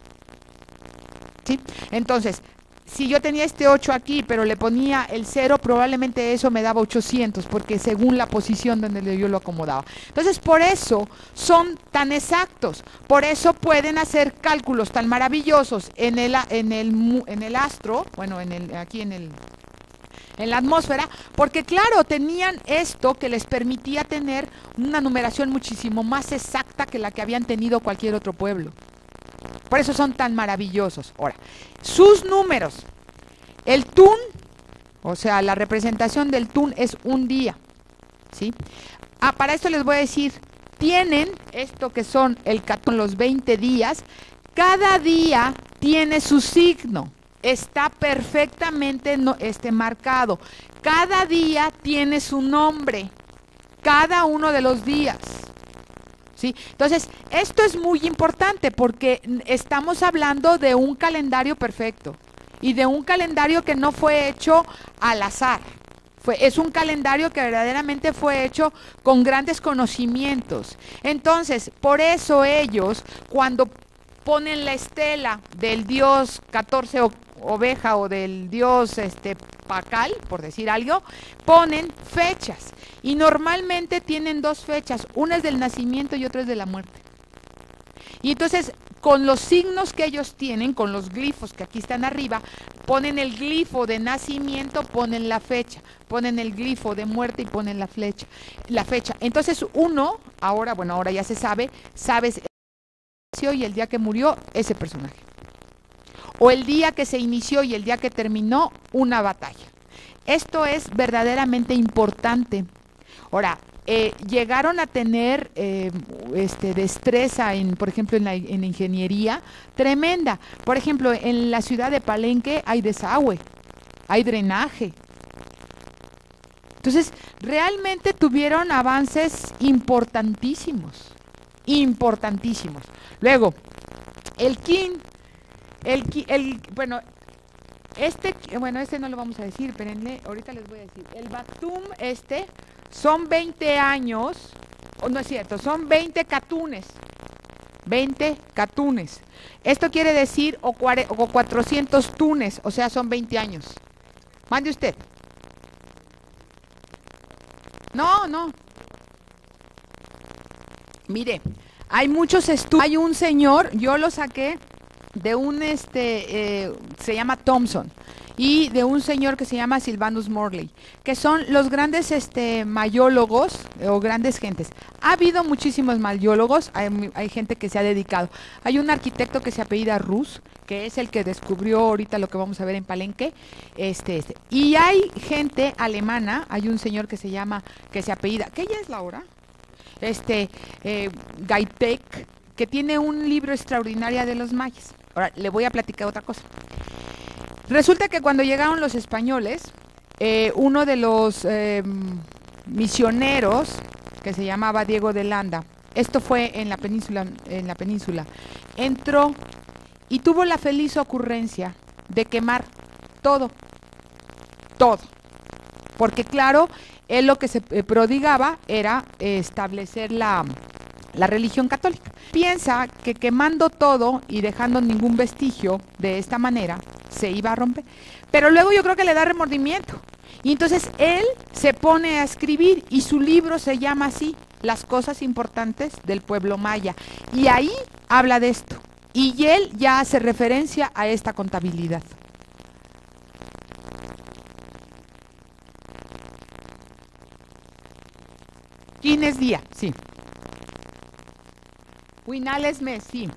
¿sí? Entonces, si yo tenía este 8 aquí, pero le ponía el 0, probablemente eso me daba 800, porque según la posición donde yo lo acomodaba. Entonces, por eso son tan exactos, por eso pueden hacer cálculos tan maravillosos en el astro, bueno, aquí en la atmósfera, porque claro, tenían esto que les permitía tener una numeración muchísimo más exacta que la que habían tenido cualquier otro pueblo. Por eso son tan maravillosos. Ahora, sus números. El tun, o sea, la representación del tun es un día, ¿sí? Para esto les voy a decir, tienen esto que son los 20 días, cada día tiene su signo, está perfectamente marcado, cada día tiene su nombre, cada uno de los días. ¿Sí? Entonces, esto es muy importante porque estamos hablando de un calendario perfecto y de un calendario que no fue hecho al azar. Es un calendario que verdaderamente fue hecho con grandes conocimientos. Entonces, por eso ellos, cuando ponen la estela del dios 14 oveja o del dios Pacal, por decir algo, ponen fechas. Y normalmente tienen dos fechas, una es del nacimiento y otra es de la muerte. Y entonces, con los signos que ellos tienen, con los glifos que aquí están arriba, ponen el glifo de nacimiento, ponen la fecha, ponen el glifo de muerte y ponen la fecha. Entonces uno, ahora ya sabes y el día que murió ese personaje. O el día que se inició y el día que terminó una batalla. Esto es verdaderamente importante. Ahora, llegaron a tener destreza, por ejemplo, en la ingeniería tremenda. Por ejemplo, en la ciudad de Palenque hay desagüe, hay drenaje. Entonces, realmente tuvieron avances importantísimos, importantísimos. Luego, el kin, este no lo vamos a decir, espérenme, ahorita les voy a decir. El Bactum son 20 años, no es cierto, son 20 catunes. 20 catunes. Esto quiere decir o 400 tunes, o sea, son 20 años. Mande usted. No. Mire, hay muchos estudios. Hay un señor, yo lo saqué de un, se llama Thompson, y de un señor que se llama Sylvanus Morley, que son los grandes mayólogos o grandes gentes. ha habido muchísimos mayólogos, hay gente que se ha dedicado. Hay un arquitecto que se apellida Rus, que es el que descubrió ahorita lo que vamos a ver en Palenque, y hay gente alemana, hay un señor que se apellida, ¿qué ya es la hora? Gaitek, que tiene un libro extraordinario de los mayas. Ahora, le voy a platicar otra cosa. Resulta que cuando llegaron los españoles, uno de los misioneros, que se llamaba Diego de Landa, esto fue en la península, entró y tuvo la feliz ocurrencia de quemar todo, porque claro, él lo que se prodigaba era establecer la religión católica. Piensa que quemando todo y dejando ningún vestigio de esta manera, se iba a romper. Pero luego yo creo que le da remordimiento. Y entonces él se pone a escribir y su libro se llama así, Las cosas importantes del pueblo maya. Y ahí habla de esto. Y él ya hace referencia a esta contabilidad. ¿Quién es día? Sí. Huinal es mes, sí.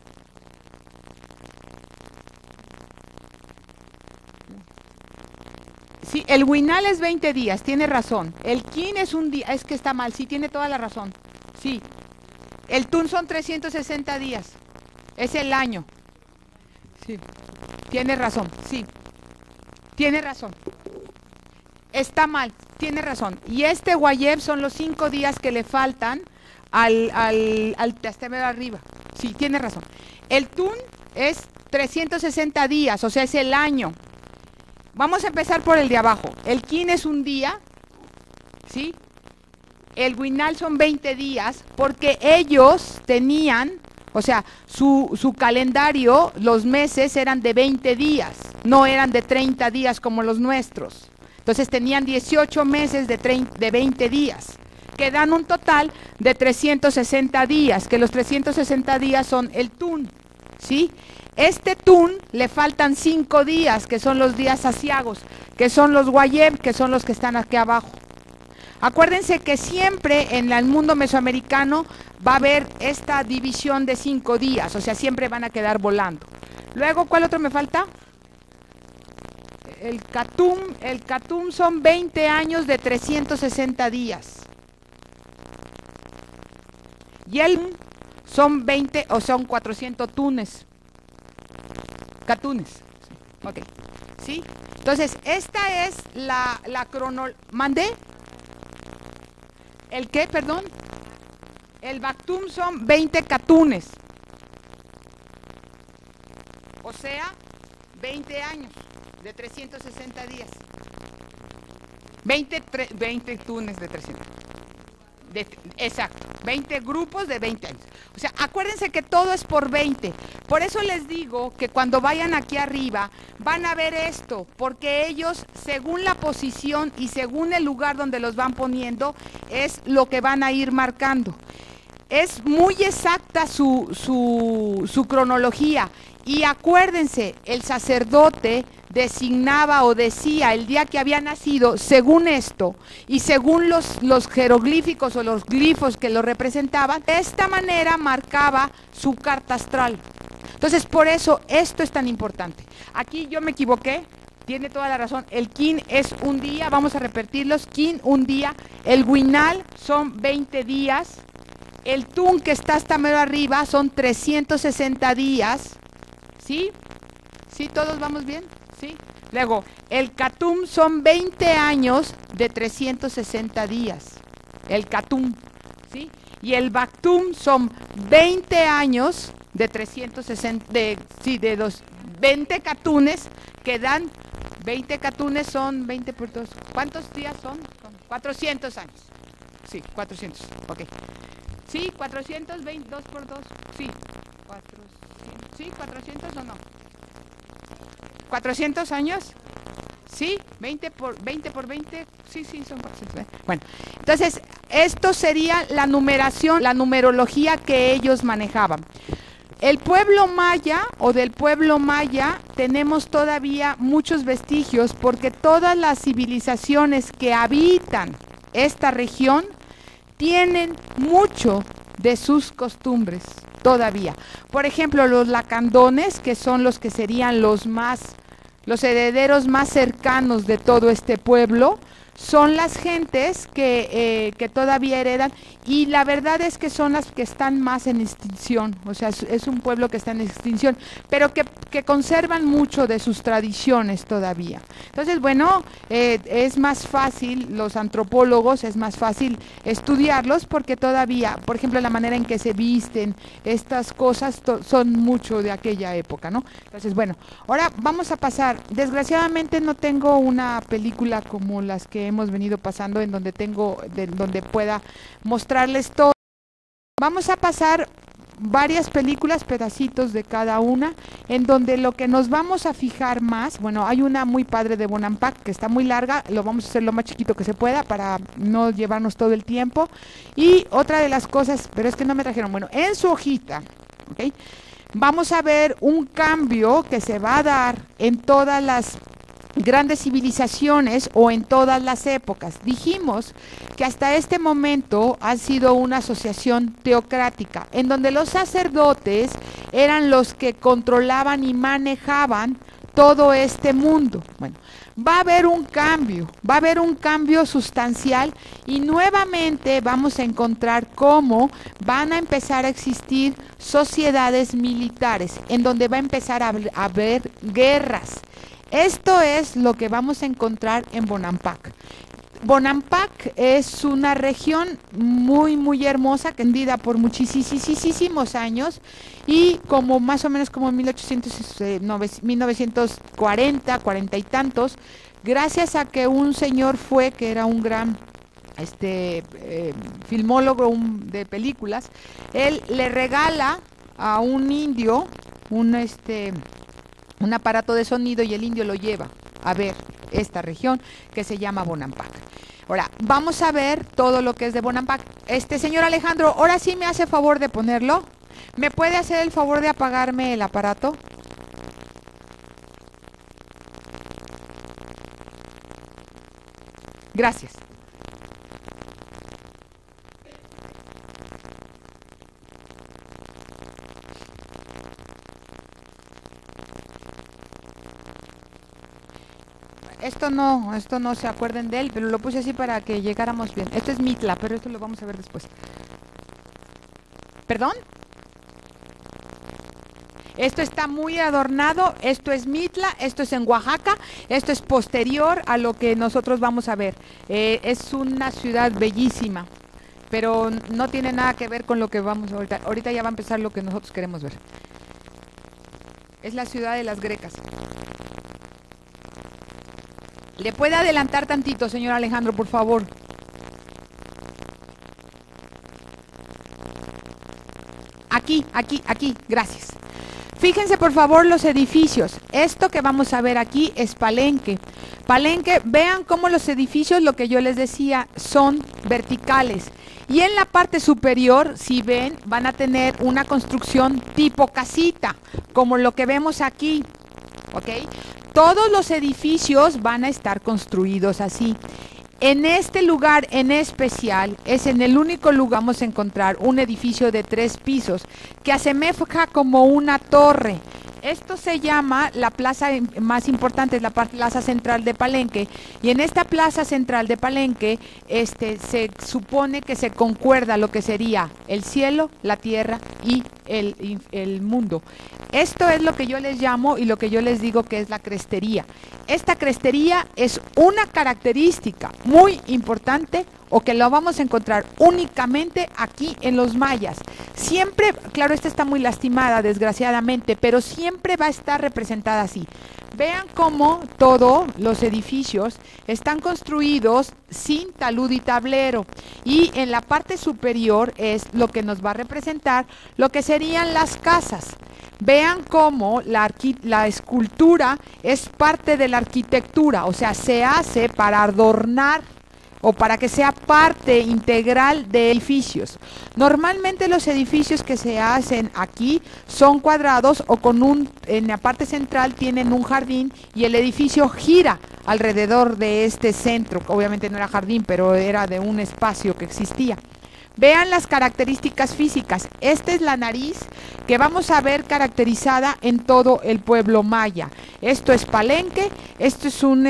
Sí, el Huinal es 20 días, tiene razón. El Quin es un día, es que está mal, sí, tiene toda la razón. Sí. El Tun son 360 días, es el año. Sí, tiene razón, sí. Tiene razón. Está mal, tiene razón. Y este Guayeb son los 5 días que le faltan al Tastemero arriba. Sí, tiene razón. El Tun es 360 días, o sea, es el año. Vamos a empezar por el de abajo. El Quin es un día, ¿sí? El Huinal son 20 días, porque ellos tenían, o sea, su calendario, los meses eran de 20 días, no eran de 30 días como los nuestros. Entonces tenían 18 meses de 20 días, que dan un total de 360 días, que los 360 días son el Tun, ¿sí? Este Tun le faltan 5 días, que son los días asiagos, que son los Guayeb, que son los que están aquí abajo. Acuérdense que siempre en el mundo mesoamericano va a haber esta división de 5 días, o sea, siempre van a quedar volando. Luego, ¿cuál otro me falta? El Catum son 20 años de 360 días. Y el son 20, o son 400 tunes. Catunes. Ok. ¿Sí? Entonces, esta es la ¿Mandé? ¿El qué, perdón? El Bactum son 20 catunes. O sea, 20 años de 360 días. 20 tunes de 300. Exacto, 20 grupos de 20 años. O sea, acuérdense que todo es por 20. Por eso les digo que cuando vayan aquí arriba van a ver esto, porque ellos, según la posición y según el lugar donde los van poniendo, es lo que van a ir marcando. Es muy exacta su cronología. Y acuérdense, el sacerdote designaba o decía el día que había nacido según esto y según los jeroglíficos o los glifos que lo representaban, de esta manera marcaba su carta astral. Entonces, por eso esto es tan importante. Aquí yo me equivoqué, tiene toda la razón. El Quin es un día, vamos a repetirlos, Quin un día, el Huinal son 20 días, el Tun que está hasta mero arriba son 360 días, ¿sí? ¿Sí? ¿Todos vamos bien? ¿Sí? Luego, el Catum son 20 años de 360 días. El Catum, ¿sí? Y el Bactum son 20 años de 360, de 20 catunes que dan, 20 catunes son 20 por 2. ¿Cuántos días son? 400 años. Sí, 400, ok. Sí, 420, 2 por 2, sí. 400, ¿sí? 400 o no. 400 años, ¿sí? 20 por 20, sí, son 400. Bueno, entonces, esto sería la numeración, la numerología que ellos manejaban. El pueblo maya o del pueblo maya tenemos todavía muchos vestigios porque todas las civilizaciones que habitan esta región tienen mucho de sus costumbres todavía. Por ejemplo, los lacandones, que son los que serían los herederos más cercanos de todo este pueblo, son las gentes que todavía heredan, y la verdad es que son las que están más en extinción. O sea, es un pueblo que está en extinción, pero que conservan mucho de sus tradiciones todavía. Entonces, bueno, es más fácil, los antropólogos, es más fácil estudiarlos porque todavía, por ejemplo, la manera en que se visten, estas cosas son mucho de aquella época, ¿no? Entonces, bueno, ahora vamos a pasar. Desgraciadamente no tengo una película como las que hemos venido pasando en donde donde pueda mostrarles todo. Vamos a pasar varias películas, pedacitos de cada una, en donde lo que nos vamos a fijar más, bueno, hay una muy padre de Bonampak que está muy larga, lo vamos a hacer lo más chiquito que se pueda para no llevarnos todo el tiempo. Y otra de las cosas, pero es que no me trajeron, bueno, en su hojita, ¿ok? Vamos a ver un cambio que se va a dar en todas las grandes civilizaciones o en todas las épocas. Dijimos que hasta este momento ha sido una asociación teocrática, en donde los sacerdotes eran los que controlaban y manejaban todo este mundo. Bueno, va a haber un cambio sustancial, y nuevamente vamos a encontrar cómo van a empezar a existir sociedades militares, en donde va a empezar a haber guerras. Esto es lo que vamos a encontrar en Bonampak. Bonampak es una región muy hermosa, tendida por muchísimos años, y como más o menos como en 1940, 40 y tantos, gracias a que un señor que era un gran filmólogo de películas, él le regala a un indio un aparato de sonido, y el indio lo lleva a ver esta región que se llama Bonampak. Ahora, vamos a ver todo lo que es de Bonampak. Señor Alejandro, ahora sí me hace favor de ponerlo. ¿Me puede hacer el favor de apagarme el aparato? Gracias. Esto no se acuerden de él, pero lo puse así para que llegáramos bien. Esto es Mitla, pero esto lo vamos a ver después. ¿Perdón? Esto está muy adornado, esto es Mitla, esto es en Oaxaca, esto es posterior a lo que nosotros vamos a ver. Es una ciudad bellísima, pero no tiene nada que ver con lo que vamos ahorita. Ahorita ya va a empezar lo que nosotros queremos ver. Es la ciudad de las Grecas. ¿Le puede adelantar tantito, señor Alejandro, por favor? Aquí, gracias. Fíjense por favor los edificios. Esto que vamos a ver aquí es Palenque. Palenque, vean cómo los edificios, lo que yo les decía, son verticales. Y en la parte superior, si ven, van a tener una construcción tipo casita, como lo que vemos aquí, ¿ok? Todos los edificios van a estar construidos así. En este lugar en especial, es en el único lugar vamos a encontrar un edificio de 3 pisos que asemeja como una torre. Esto se llama la plaza más importante, es la plaza central de Palenque, y en esta plaza central de Palenque se supone que se concuerda lo que sería el cielo, la tierra y el mundo. Esto es lo que yo les llamo y lo que yo les digo que es la crestería. Esta crestería es una característica muy importante, o que lo vamos a encontrar únicamente aquí en los mayas. Siempre, claro, esta está muy lastimada desgraciadamente, pero siempre va a estar representada así. Vean cómo todos los edificios están construidos sin talud y tablero, y en la parte superior es lo que nos va a representar lo que serían las casas. Vean cómo la escultura es parte de la arquitectura, o sea, se hace para adornar o para que sea parte integral de edificios. Normalmente los edificios que se hacen aquí son cuadrados o en la parte central tienen un jardín, y el edificio gira alrededor de este centro. Obviamente no era jardín, pero era de un espacio que existía. Vean las características físicas. Esta es la nariz que vamos a ver caracterizada en todo el pueblo maya. Esto es Palenque. Esto es un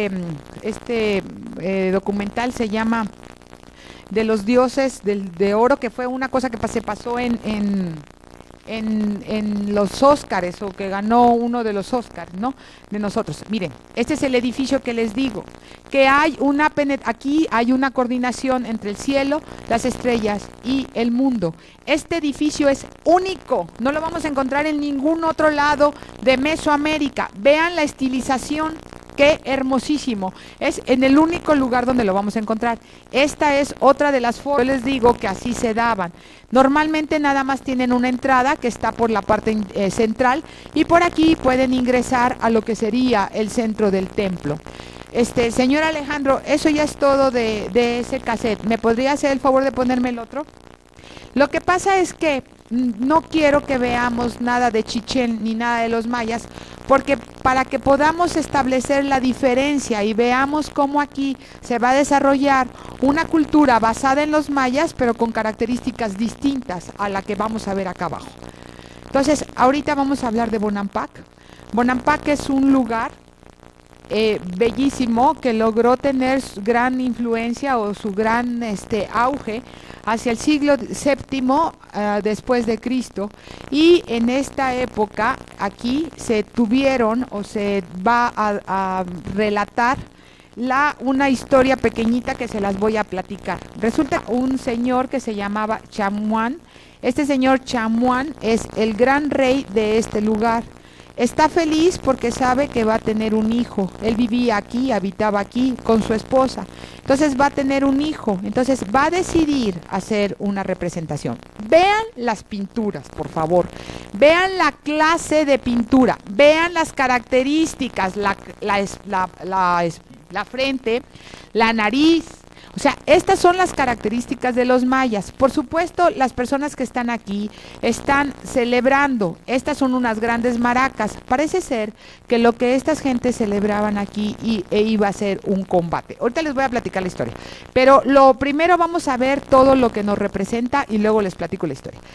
documental, se llama De los dioses de oro, que fue una cosa que se pasó en los Óscares, o que ganó uno de los Óscares, ¿no? De nosotros. Miren, este es el edificio que les digo, que hay aquí hay una coordinación entre el cielo, las estrellas y el mundo. Este edificio es único, no lo vamos a encontrar en ningún otro lado de Mesoamérica. Vean la estilización. ¡Qué hermosísimo! Es en el único lugar donde lo vamos a encontrar. Esta es otra de las fotos. Yo les digo que así se daban. Normalmente nada más tienen una entrada que está por la parte central, y por aquí pueden ingresar a lo que sería el centro del templo. Señor Alejandro, eso ya es todo de ese cassette. ¿Me podría hacer el favor de ponerme el otro? Lo que pasa es que no quiero que veamos nada de Chichén ni nada de los mayas, porque para que podamos establecer la diferencia y veamos cómo aquí se va a desarrollar una cultura basada en los mayas, pero con características distintas a la que vamos a ver acá abajo. Entonces, ahorita vamos a hablar de Bonampak. Bonampak es un lugar bellísimo, que logró tener su gran influencia o su gran auge hacia el siglo VII después de Cristo, y en esta época aquí se tuvieron, o se va a relatar una historia pequeñita que se las voy a platicar. Resulta un señor que se llamaba Chamuán. Este señor Chamuán es el gran rey de este lugar. Está feliz porque sabe que va a tener un hijo. Él vivía aquí, habitaba aquí con su esposa. Entonces va a tener un hijo. Entonces va a decidir hacer una representación. Vean las pinturas, por favor. Vean la clase de pintura. Vean las características, la frente, la nariz. O sea, estas son las características de los mayas. Por supuesto, las personas que están aquí están celebrando. Estas son unas grandes maracas. Parece ser que lo que estas gentes celebraban aquí iba a ser un combate. Ahorita les voy a platicar la historia. Pero lo primero vamos a ver todo lo que nos representa y luego les platico la historia.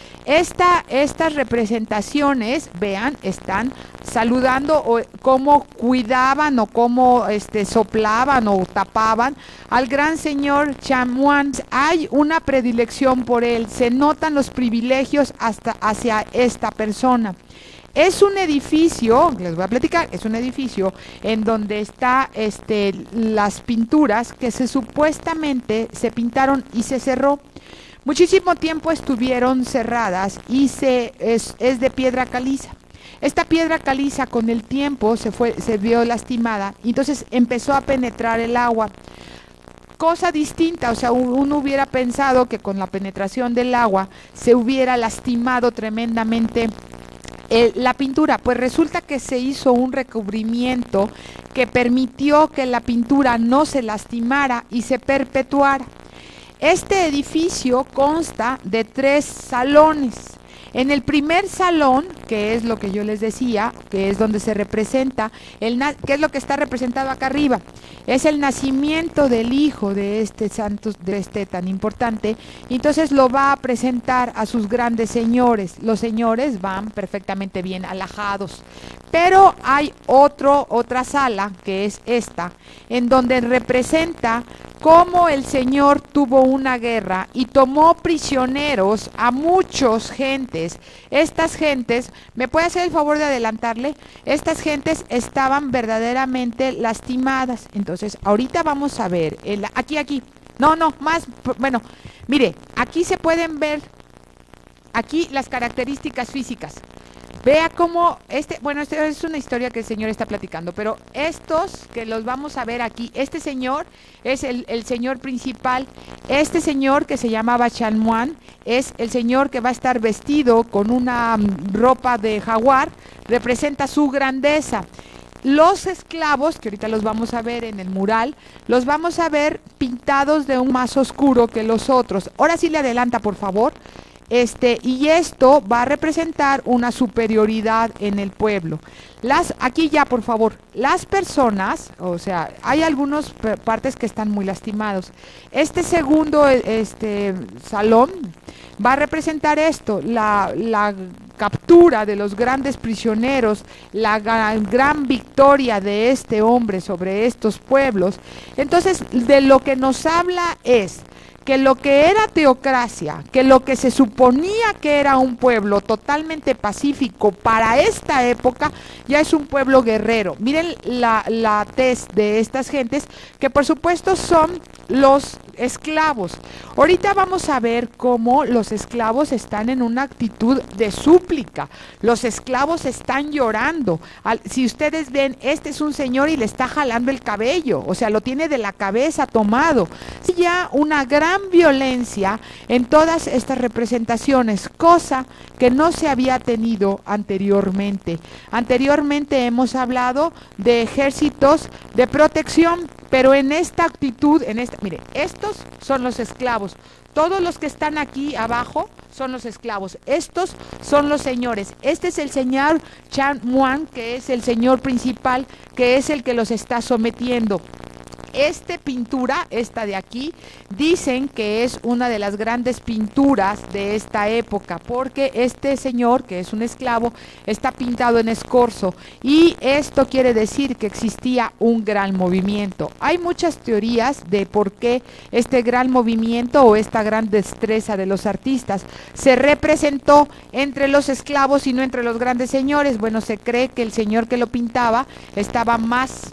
Estas representaciones, vean, están saludando, o cómo cuidaban, o cómo soplaban o tapaban al gran señor Chamuán. Hay una predilección por él, se notan los privilegios hacia esta persona. Es un edificio, les voy a platicar, es un edificio en donde está las pinturas que supuestamente se pintaron y se cerró. Muchísimo tiempo estuvieron cerradas y es de piedra caliza. Esta piedra caliza con el tiempo se vio lastimada, y entonces empezó a penetrar el agua. Cosa distinta, o sea, uno hubiera pensado que con la penetración del agua se hubiera lastimado tremendamente la pintura. Pues resulta que se hizo un recubrimiento que permitió que la pintura no se lastimara y se perpetuara. Este edificio consta de 3 salones. En el primer salón, que es lo que yo les decía, que es donde se representa, que es lo que está representado acá arriba, es el nacimiento del hijo de este santo, tan importante, y entonces lo va a presentar a sus grandes señores. Los señores van perfectamente bien alajados, pero hay otra sala, que es esta, en donde representa cómo el Señor tuvo una guerra y tomó prisioneros a muchas gentes. Estas gentes, ¿me puede hacer el favor de adelantarle? Estas gentes estaban verdaderamente lastimadas. Entonces, ahorita vamos a ver, aquí, bueno, mire, aquí se pueden ver, aquí las características físicas. Vea cómo esta es una historia que el señor está platicando, pero estos que los vamos a ver aquí, este señor es el señor principal. Este señor, que se llamaba Chamuán, es el señor que va a estar vestido con una ropa de jaguar, representa su grandeza. Los esclavos, que ahorita los vamos a ver en el mural, los vamos a ver pintados de un más oscuro que los otros. Ahora sí le adelanta, por favor. Y esto va a representar una superioridad en el pueblo. Aquí ya, por favor, las personas, o sea, hay algunas partes que están muy lastimados. Este segundo salón va a representar esto, la captura de los grandes prisioneros, la gran victoria de este hombre sobre estos pueblos. Entonces, de lo que nos habla es que lo que era teocracia, que lo que se suponía que era un pueblo totalmente pacífico para esta época, ya es un pueblo guerrero. Miren la tez de estas gentes, que por supuesto son los esclavos. Ahorita vamos a ver cómo los esclavos están en una actitud de súplica. Los esclavos están llorando. Si ustedes ven, este es un señor y le está jalando el cabello, o sea, lo tiene de la cabeza tomado. Ya una gran violencia en todas estas representaciones, cosa que no se había tenido anteriormente. Anteriormente hemos hablado de ejércitos de protección, pero en esta actitud, mire, estos son los esclavos. Todos los que están aquí abajo son los esclavos. Estos son los señores. Este es el señor Chan Muan, que es el señor principal, que es el que los está sometiendo. Esta pintura, esta de aquí, dicen que es una de las grandes pinturas de esta época, porque este señor, que es un esclavo, está pintado en escorzo, y esto quiere decir que existía un gran movimiento. Hay muchas teorías de por qué este gran movimiento o esta gran destreza de los artistas se representó entre los esclavos y no entre los grandes señores. Bueno, se cree que el señor que lo pintaba estaba más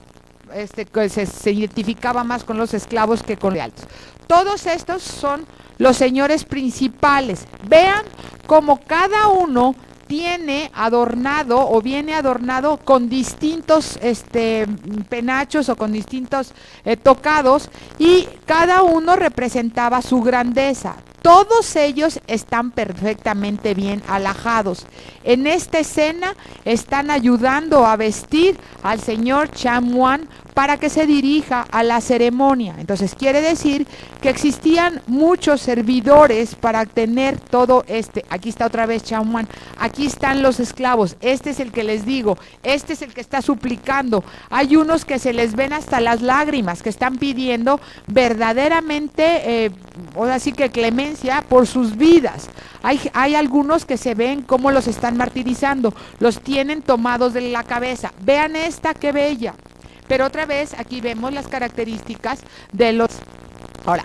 se identificaba más con los esclavos que con los altos. Todos estos son los señores principales. Vean cómo cada uno tiene adornado o viene adornado con distintos penachos o con distintos tocados, y cada uno representaba su grandeza. Todos ellos están perfectamente bien alajados. En esta escena están ayudando a vestir al señor Chan Muan para que se dirija a la ceremonia. Entonces quiere decir que existían muchos servidores para tener todo aquí está otra vez Chan Muan, aquí están los esclavos, este es el que les digo, este es el que está suplicando. Hay unos que se les ven hasta las lágrimas, que están pidiendo verdaderamente, ahora sí que clemencia por sus vidas. Hay algunos que se ven cómo los están martirizando, los tienen tomados de la cabeza. Vean esta, qué bella. Pero otra vez aquí vemos las características de los... Ahora,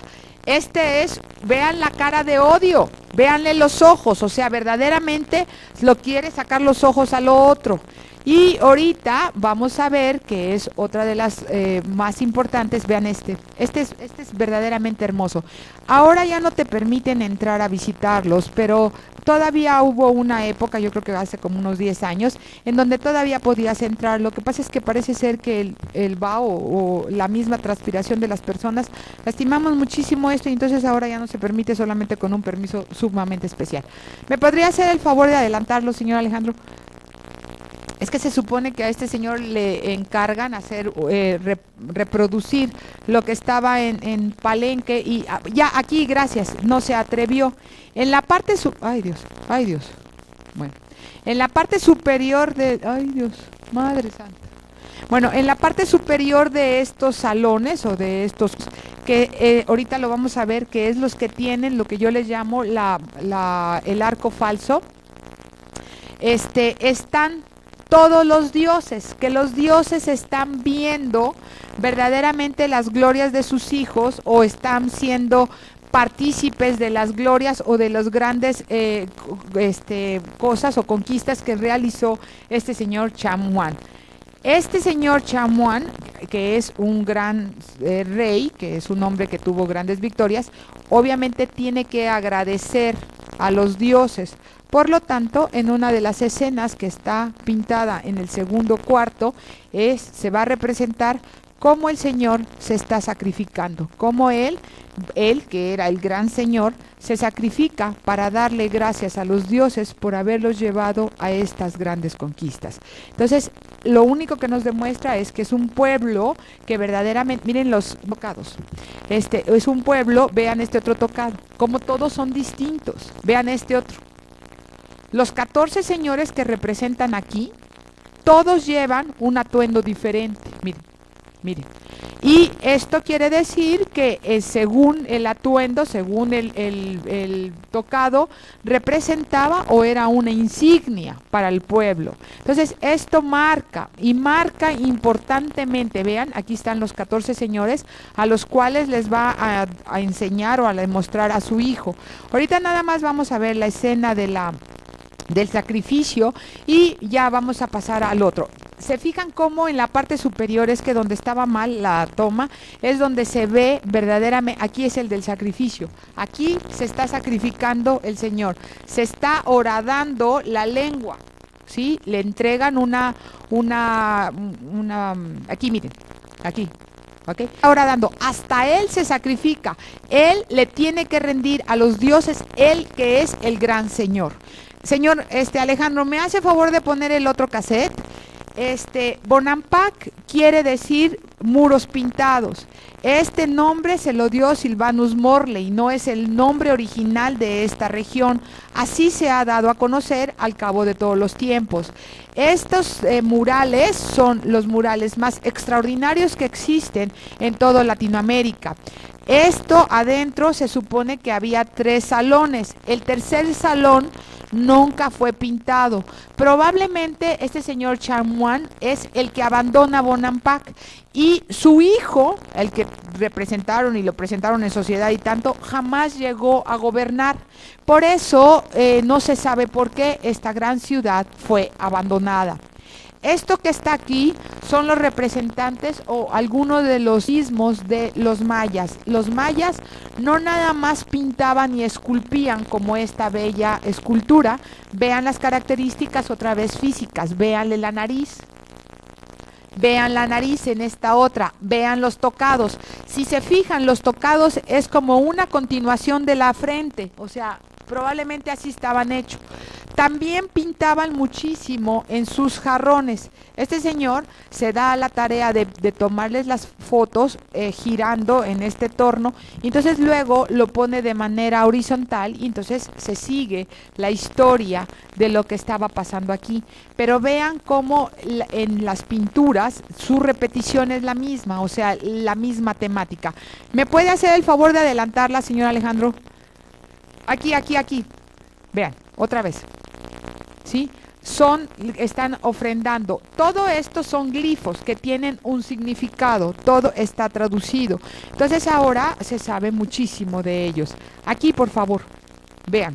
vean la cara de odio, véanle los ojos, o sea, verdaderamente lo quiere sacar los ojos a lo otro. Y ahorita vamos a ver que es otra de las más importantes. Vean este es verdaderamente hermoso. Ahora ya no te permiten entrar a visitarlos, pero todavía hubo una época, yo creo que hace como unos 10 años, en donde todavía podías entrar. Lo que pasa es que parece ser que el vaho o la misma transpiración de las personas lastimamos muchísimo esto, y entonces ahora ya no se permite, solamente con un permiso sumamente especial. ¿Me podría hacer el favor de adelantarlo, señor Alejandro? Es que se supone que a este señor le encargan hacer reproducir lo que estaba en Palenque, y ya aquí, gracias, no se atrevió. En la parte ay Dios, bueno, en la parte superior ay Dios, Madre Santa. Bueno, en la parte superior de estos salones o de estos que ahorita lo vamos a ver, que es los que tienen lo que yo les llamo el arco falso, están todos los dioses, que los dioses están viendo verdaderamente las glorias de sus hijos, o están siendo partícipes de las glorias o de las grandes cosas o conquistas que realizó este señor Chan Muan. Este señor Chan Muan, que es un gran rey, que es un hombre que tuvo grandes victorias, obviamente tiene que agradecer a los dioses. Por lo tanto, en una de las escenas que está pintada en el segundo cuarto, se va a representar cómo el Señor se está sacrificando, cómo Él, que era el gran Señor, se sacrifica para darle gracias a los dioses por haberlos llevado a estas grandes conquistas. Entonces, lo único que nos demuestra es que es un pueblo que verdaderamente, miren los tocados, es un pueblo, vean este otro tocado, como todos son distintos, vean este otro. Los 14 señores que representan aquí, todos llevan un atuendo diferente, miren, miren. Y esto quiere decir que según el atuendo, según el tocado, representaba o era una insignia para el pueblo. Entonces, esto marca y marca importantemente. Vean, aquí están los 14 señores a los cuales les va a enseñar o a demostrar a su hijo. Ahorita nada más vamos a ver la escena del sacrificio y ya vamos a pasar al otro. Se fijan cómo en la parte superior es que donde estaba mal la toma es donde se ve verdaderamente, aquí es el del sacrificio, aquí se está sacrificando el Señor, se está horadando la lengua, ¿sí? Le entregan aquí miren, aquí. ¿Okay? Ahora dando, hasta Él se sacrifica, Él le tiene que rendir a los dioses, Él que es el gran Señor. Señor, Alejandro, ¿me hace favor de poner el otro cassette? Bonampak quiere decir muros pintados. Este nombre se lo dio Sylvanus Morley, no es el nombre original de esta región. Así se ha dado a conocer al cabo de todos los tiempos. Estos murales son los murales más extraordinarios que existen en toda Latinoamérica. Esto adentro se supone que había 3 salones. El tercer salón nunca fue pintado. Probablemente este señor Chamuan es el que abandona Bonampak y su hijo, el que representaron y lo presentaron en sociedad y tanto, jamás llegó a gobernar. Por eso no se sabe por qué esta gran ciudad fue abandonada. Esto que está aquí son los representantes o algunos de los sismos de los mayas. Los mayas no nada más pintaban y esculpían como esta bella escultura. Vean las características otra vez físicas, véanle la nariz. Vean la nariz en esta otra, vean los tocados. Si se fijan, los tocados es como una continuación de la frente, o sea, probablemente así estaban hechos. También pintaban muchísimo en sus jarrones. Este señor se da a la tarea de tomarles las fotos girando en este torno, y entonces luego lo pone de manera horizontal y entonces se sigue la historia de lo que estaba pasando aquí. Pero vean cómo en las pinturas su repetición es la misma, o sea, la misma temática. ¿Me puede hacer el favor de adelantarla, señor Alejandro? Aquí, aquí, aquí. Vean, otra vez. ¿Sí? Están ofrendando. Todo esto son glifos que tienen un significado. Todo está traducido. Entonces ahora se sabe muchísimo de ellos. Aquí, por favor, vean.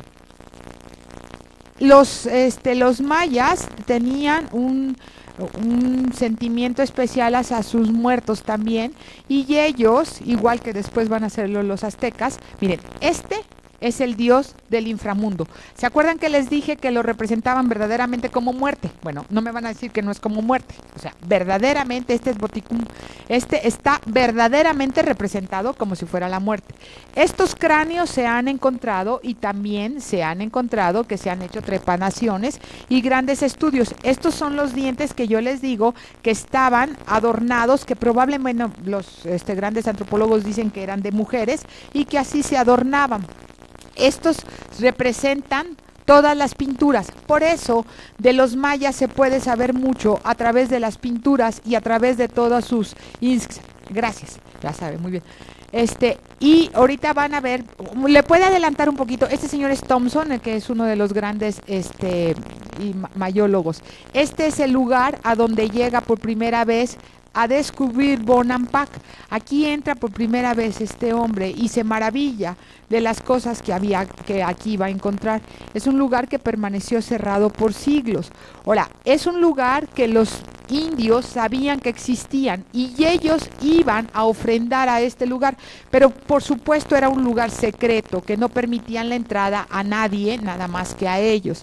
Los mayas tenían un sentimiento especial hacia sus muertos también, y ellos, igual que después van a hacerlo los aztecas, miren, es el dios del inframundo. ¿Se acuerdan que les dije que lo representaban verdaderamente como muerte? Bueno, no me van a decir que no es como muerte. O sea, verdaderamente este es Boticum. Está verdaderamente representado como si fuera la muerte. Estos cráneos se han encontrado, y también se han encontrado que se han hecho trepanaciones y grandes estudios. Estos son los dientes que yo les digo que estaban adornados, que probablemente los grandes antropólogos dicen que eran de mujeres y que así se adornaban. Estos representan todas las pinturas. Por eso de los mayas se puede saber mucho a través de las pinturas y a través de todas sus gracias, ya sabe, muy bien. Y ahorita van a ver, le puede adelantar un poquito, este señor es Thompson, que es uno de los grandes mayólogos. Este es el lugar a donde llega por primera vez a descubrir Bonampak. Aquí entra por primera vez este hombre y se maravilla de las cosas que aquí va a encontrar. Es un lugar que permaneció cerrado por siglos. Ahora, es un lugar que los indios sabían que existían y ellos iban a ofrendar a este lugar, pero por supuesto era un lugar secreto que no permitían la entrada a nadie, nada más que a ellos.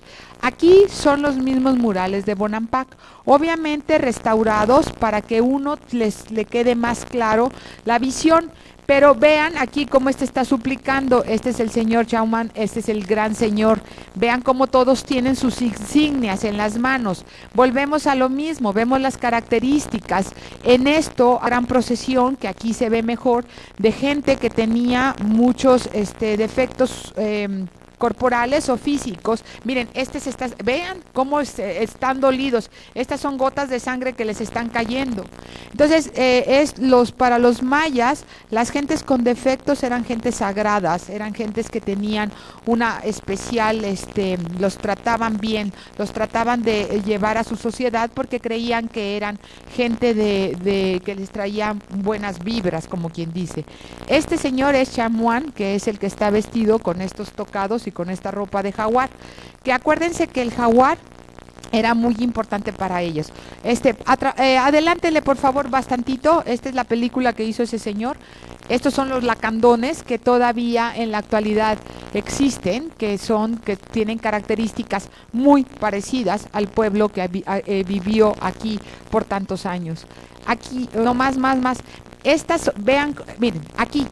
aquí son los mismos murales de Bonampak, obviamente restaurados para que uno le quede más claro la visión. Pero vean aquí cómo está suplicando. Este es el señor Chauman, este es el gran señor. Vean cómo todos tienen sus insignias en las manos. Volvemos a lo mismo, vemos las características. En esto, gran procesión, que aquí se ve mejor, de gente que tenía muchos defectos corporales o físicos. Miren, vean cómo están dolidos. Estas son gotas de sangre que les están cayendo. Entonces, para los mayas, las gentes con defectos eran gentes sagradas, eran gentes que tenían una especial, los trataban bien, los trataban de llevar a su sociedad porque creían que eran gente que les traían buenas vibras, como quien dice. Este señor es Chamuán, que es el que está vestido con estos tocados y con esta ropa de jaguar, que acuérdense que el jaguar era muy importante para ellos. Adelántele por favor bastantito. Esta es la película que hizo ese señor. Estos son los lacandones que todavía en la actualidad existen, que tienen características muy parecidas al pueblo que vivió aquí por tantos años. Aquí, no más. Estas, vean, miren, aquí.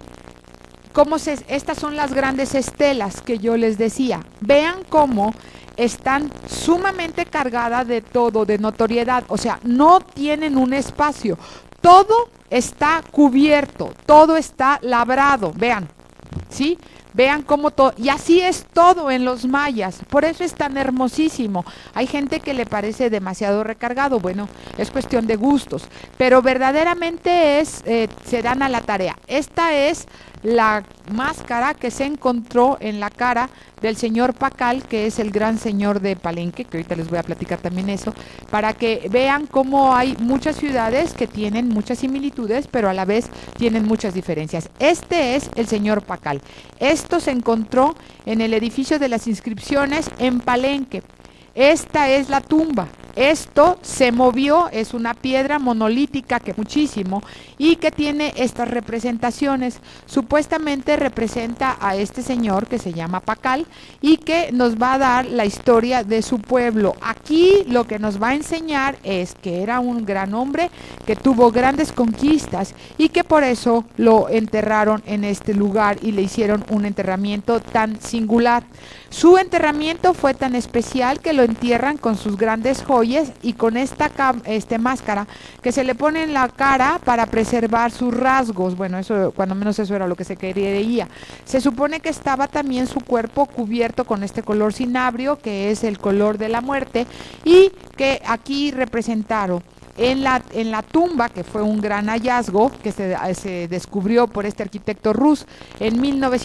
Estas son las grandes estelas que yo les decía. Vean cómo están sumamente cargadas de todo, de notoriedad. O sea, no tienen un espacio. Todo está cubierto, todo está labrado. Vean, ¿sí? Vean cómo todo, y así es todo en los mayas, por eso es tan hermosísimo. Hay gente que le parece demasiado recargado, bueno, es cuestión de gustos, pero verdaderamente se dan a la tarea. Esta es la máscara que se encontró en la cara del señor Pacal, que es el gran señor de Palenque, que ahorita les voy a platicar también eso, para que vean cómo hay muchas ciudades que tienen muchas similitudes, pero a la vez tienen muchas diferencias. Este es el señor Pacal. Esto se encontró en el edificio de las inscripciones en Palenque. Esta es la tumba. Esto se movió, es una piedra monolítica que muchísimo y que tiene estas representaciones. Supuestamente representa a este señor que se llama Pacal y que nos va a dar la historia de su pueblo. Aquí lo que nos va a enseñar es que era un gran hombre que tuvo grandes conquistas y que por eso lo enterraron en este lugar y le hicieron un enterramiento tan singular. Su enterramiento fue tan especial que lo entierran con sus grandes joyas y con esta máscara que se le pone en la cara para preservar sus rasgos. Bueno, eso, cuando menos eso era lo que se creía. Se supone que estaba también su cuerpo cubierto con este color cinabrio, que es el color de la muerte, y que aquí representaron en la tumba, que fue un gran hallazgo que se descubrió por este arquitecto Rus en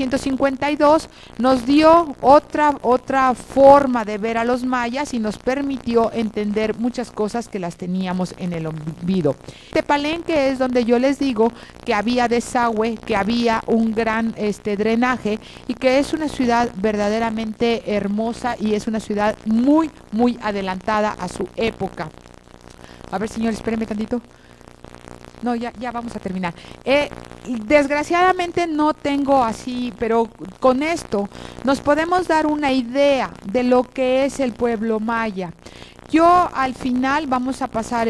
1952, nos dio otra forma de ver a los mayas y nos permitió entender muchas cosas que las teníamos en el olvido. Palenque es donde yo les digo que había desagüe, que había un gran drenaje y que es una ciudad verdaderamente hermosa y es una ciudad muy, muy adelantada a su época. A ver, señor, espérenme tantito. No, ya vamos a terminar. Desgraciadamente no tengo así, pero con esto nos podemos dar una idea de lo que es el pueblo maya. Yo al final vamos a pasar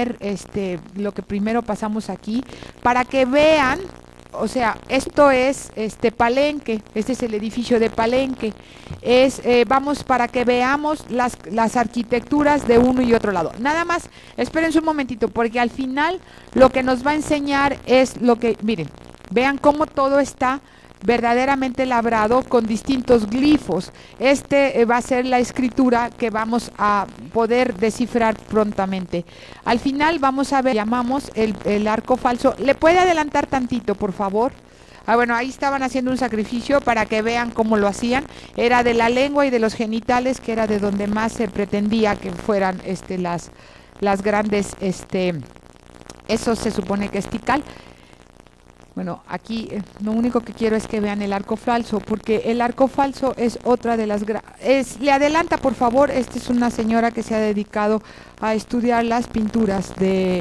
lo que primero pasamos aquí, para que vean. O sea, esto es Palenque, este es el edificio de Palenque. Vamos para que veamos las arquitecturas de uno y otro lado. Nada más, espérense un momentito, porque al final lo que nos va a enseñar es lo que, miren, vean cómo todo está verdaderamente labrado con distintos glifos. Va a ser la escritura que vamos a poder descifrar prontamente. Al final vamos a ver, llamamos el arco falso. ¿Le puede adelantar tantito, por favor? Bueno, ahí estaban haciendo un sacrificio para que vean cómo lo hacían. Era de la lengua y de los genitales, que era de donde más se pretendía que fueran las grandes, eso se supone que es Tikal. Bueno, aquí lo único que quiero es que vean el arco falso, porque el arco falso es otra de las... le adelanta, por favor, esta es una señora que se ha dedicado a estudiar las pinturas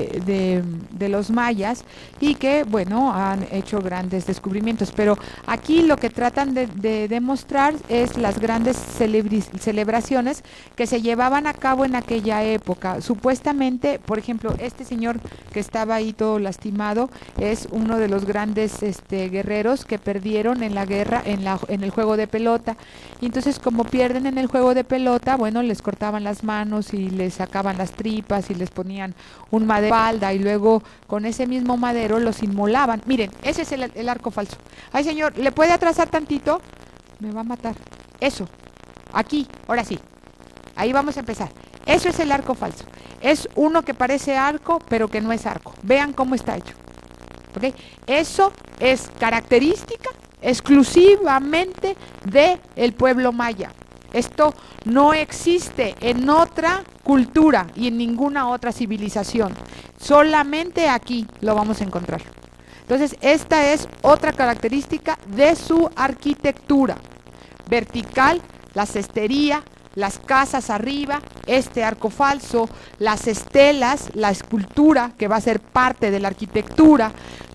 de los mayas y que, bueno, han hecho grandes descubrimientos. Pero aquí lo que tratan de demostrar es las grandes celebraciones que se llevaban a cabo en aquella época. Supuestamente, por ejemplo, este señor que estaba ahí todo lastimado es uno de los grandes guerreros que perdieron en la guerra, en el juego de pelota. Y entonces, como pierden en el juego de pelota, bueno, les cortaban las manos y les sacaban las tripas y les ponían un madero y luego con ese mismo madero los inmolaban. Miren, ese es el arco falso. Ay, señor, ¿le puede atrasar tantito? Me va a matar. Eso, aquí, ahora sí. Ahí vamos a empezar. Eso es el arco falso. Es uno que parece arco, pero que no es arco. Vean cómo está hecho. ¿Okay? Eso es característica exclusivamente del pueblo maya. Esto no existe en otra cultura y en ninguna otra civilización. Solamente aquí lo vamos a encontrar. Entonces, esta es otra característica de su arquitectura. Vertical, la cestería, las casas arriba, este arco falso, las estelas, la escultura que va a ser parte de la arquitectura,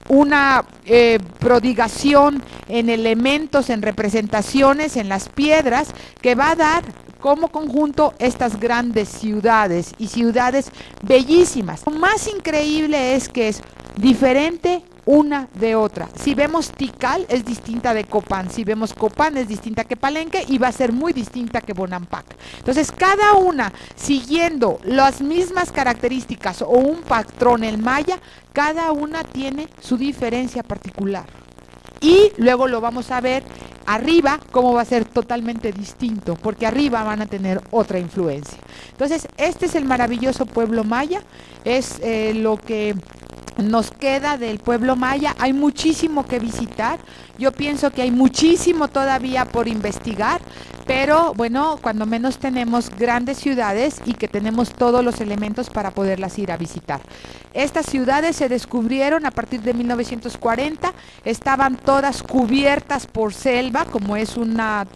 una prodigación en elementos, en representaciones, en las piedras, que va a dar como conjunto estas grandes ciudades y ciudades bellísimas. Lo más increíble es que es diferente una de otra. Si vemos Tikal es distinta de Copán, si vemos Copán es distinta que Palenque y va a ser muy distinta que Bonampak. Entonces cada una siguiendo las mismas características o un patrón en maya, cada una tiene su diferencia particular. Y luego lo vamos a ver arriba cómo va a ser totalmente distinto, porque arriba van a tener otra influencia. Entonces este es el maravilloso pueblo maya, es lo que nos queda del pueblo maya. Hay muchísimo que visitar, yo pienso que hay muchísimo todavía por investigar, pero bueno, cuando menos tenemos grandes ciudades y que tenemos todos los elementos para poderlas ir a visitar. Estas ciudades se descubrieron a partir de 1940, estaban todas cubiertas por selva, como es una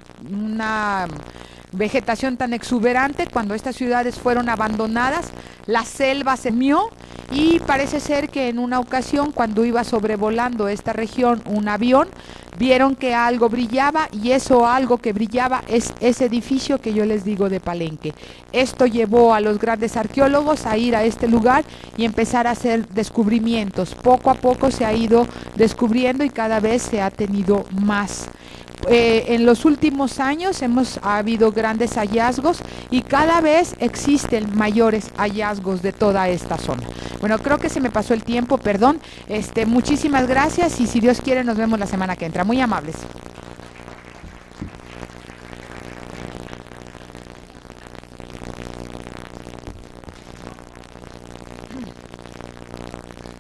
vegetación tan exuberante. Cuando estas ciudades fueron abandonadas, la selva se mió y parece ser que en una ocasión, cuando iba sobrevolando esta región un avión, vieron que algo brillaba y eso algo que brillaba es ese edificio que yo les digo de Palenque. Esto llevó a los grandes arqueólogos a ir a este lugar y empezar a hacer descubrimientos. Poco a poco se ha ido descubriendo y cada vez se ha tenido más. En los últimos años ha habido grandes hallazgos y cada vez existen mayores hallazgos de toda esta zona. Bueno, creo que se me pasó el tiempo, perdón. Muchísimas gracias y si Dios quiere nos vemos la semana que entra. Muy amables.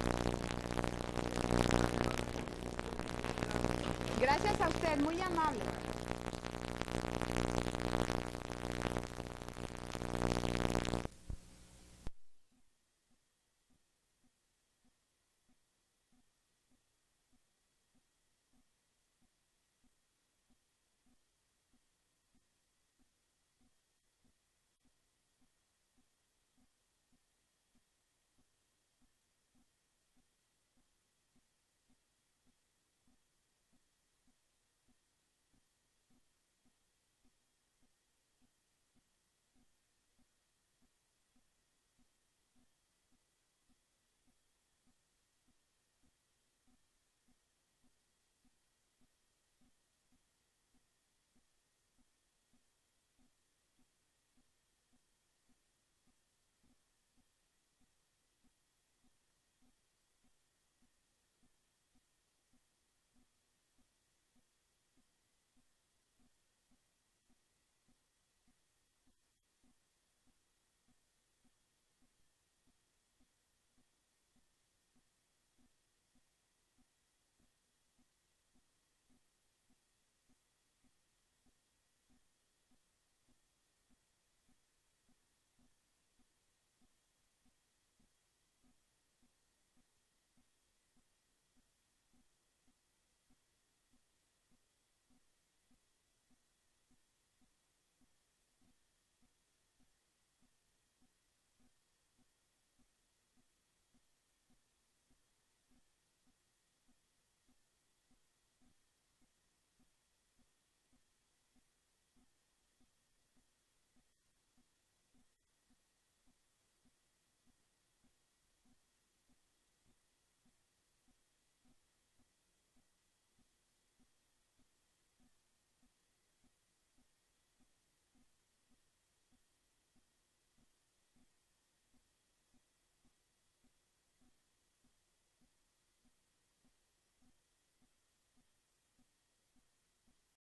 Gracias a usted, muy amable.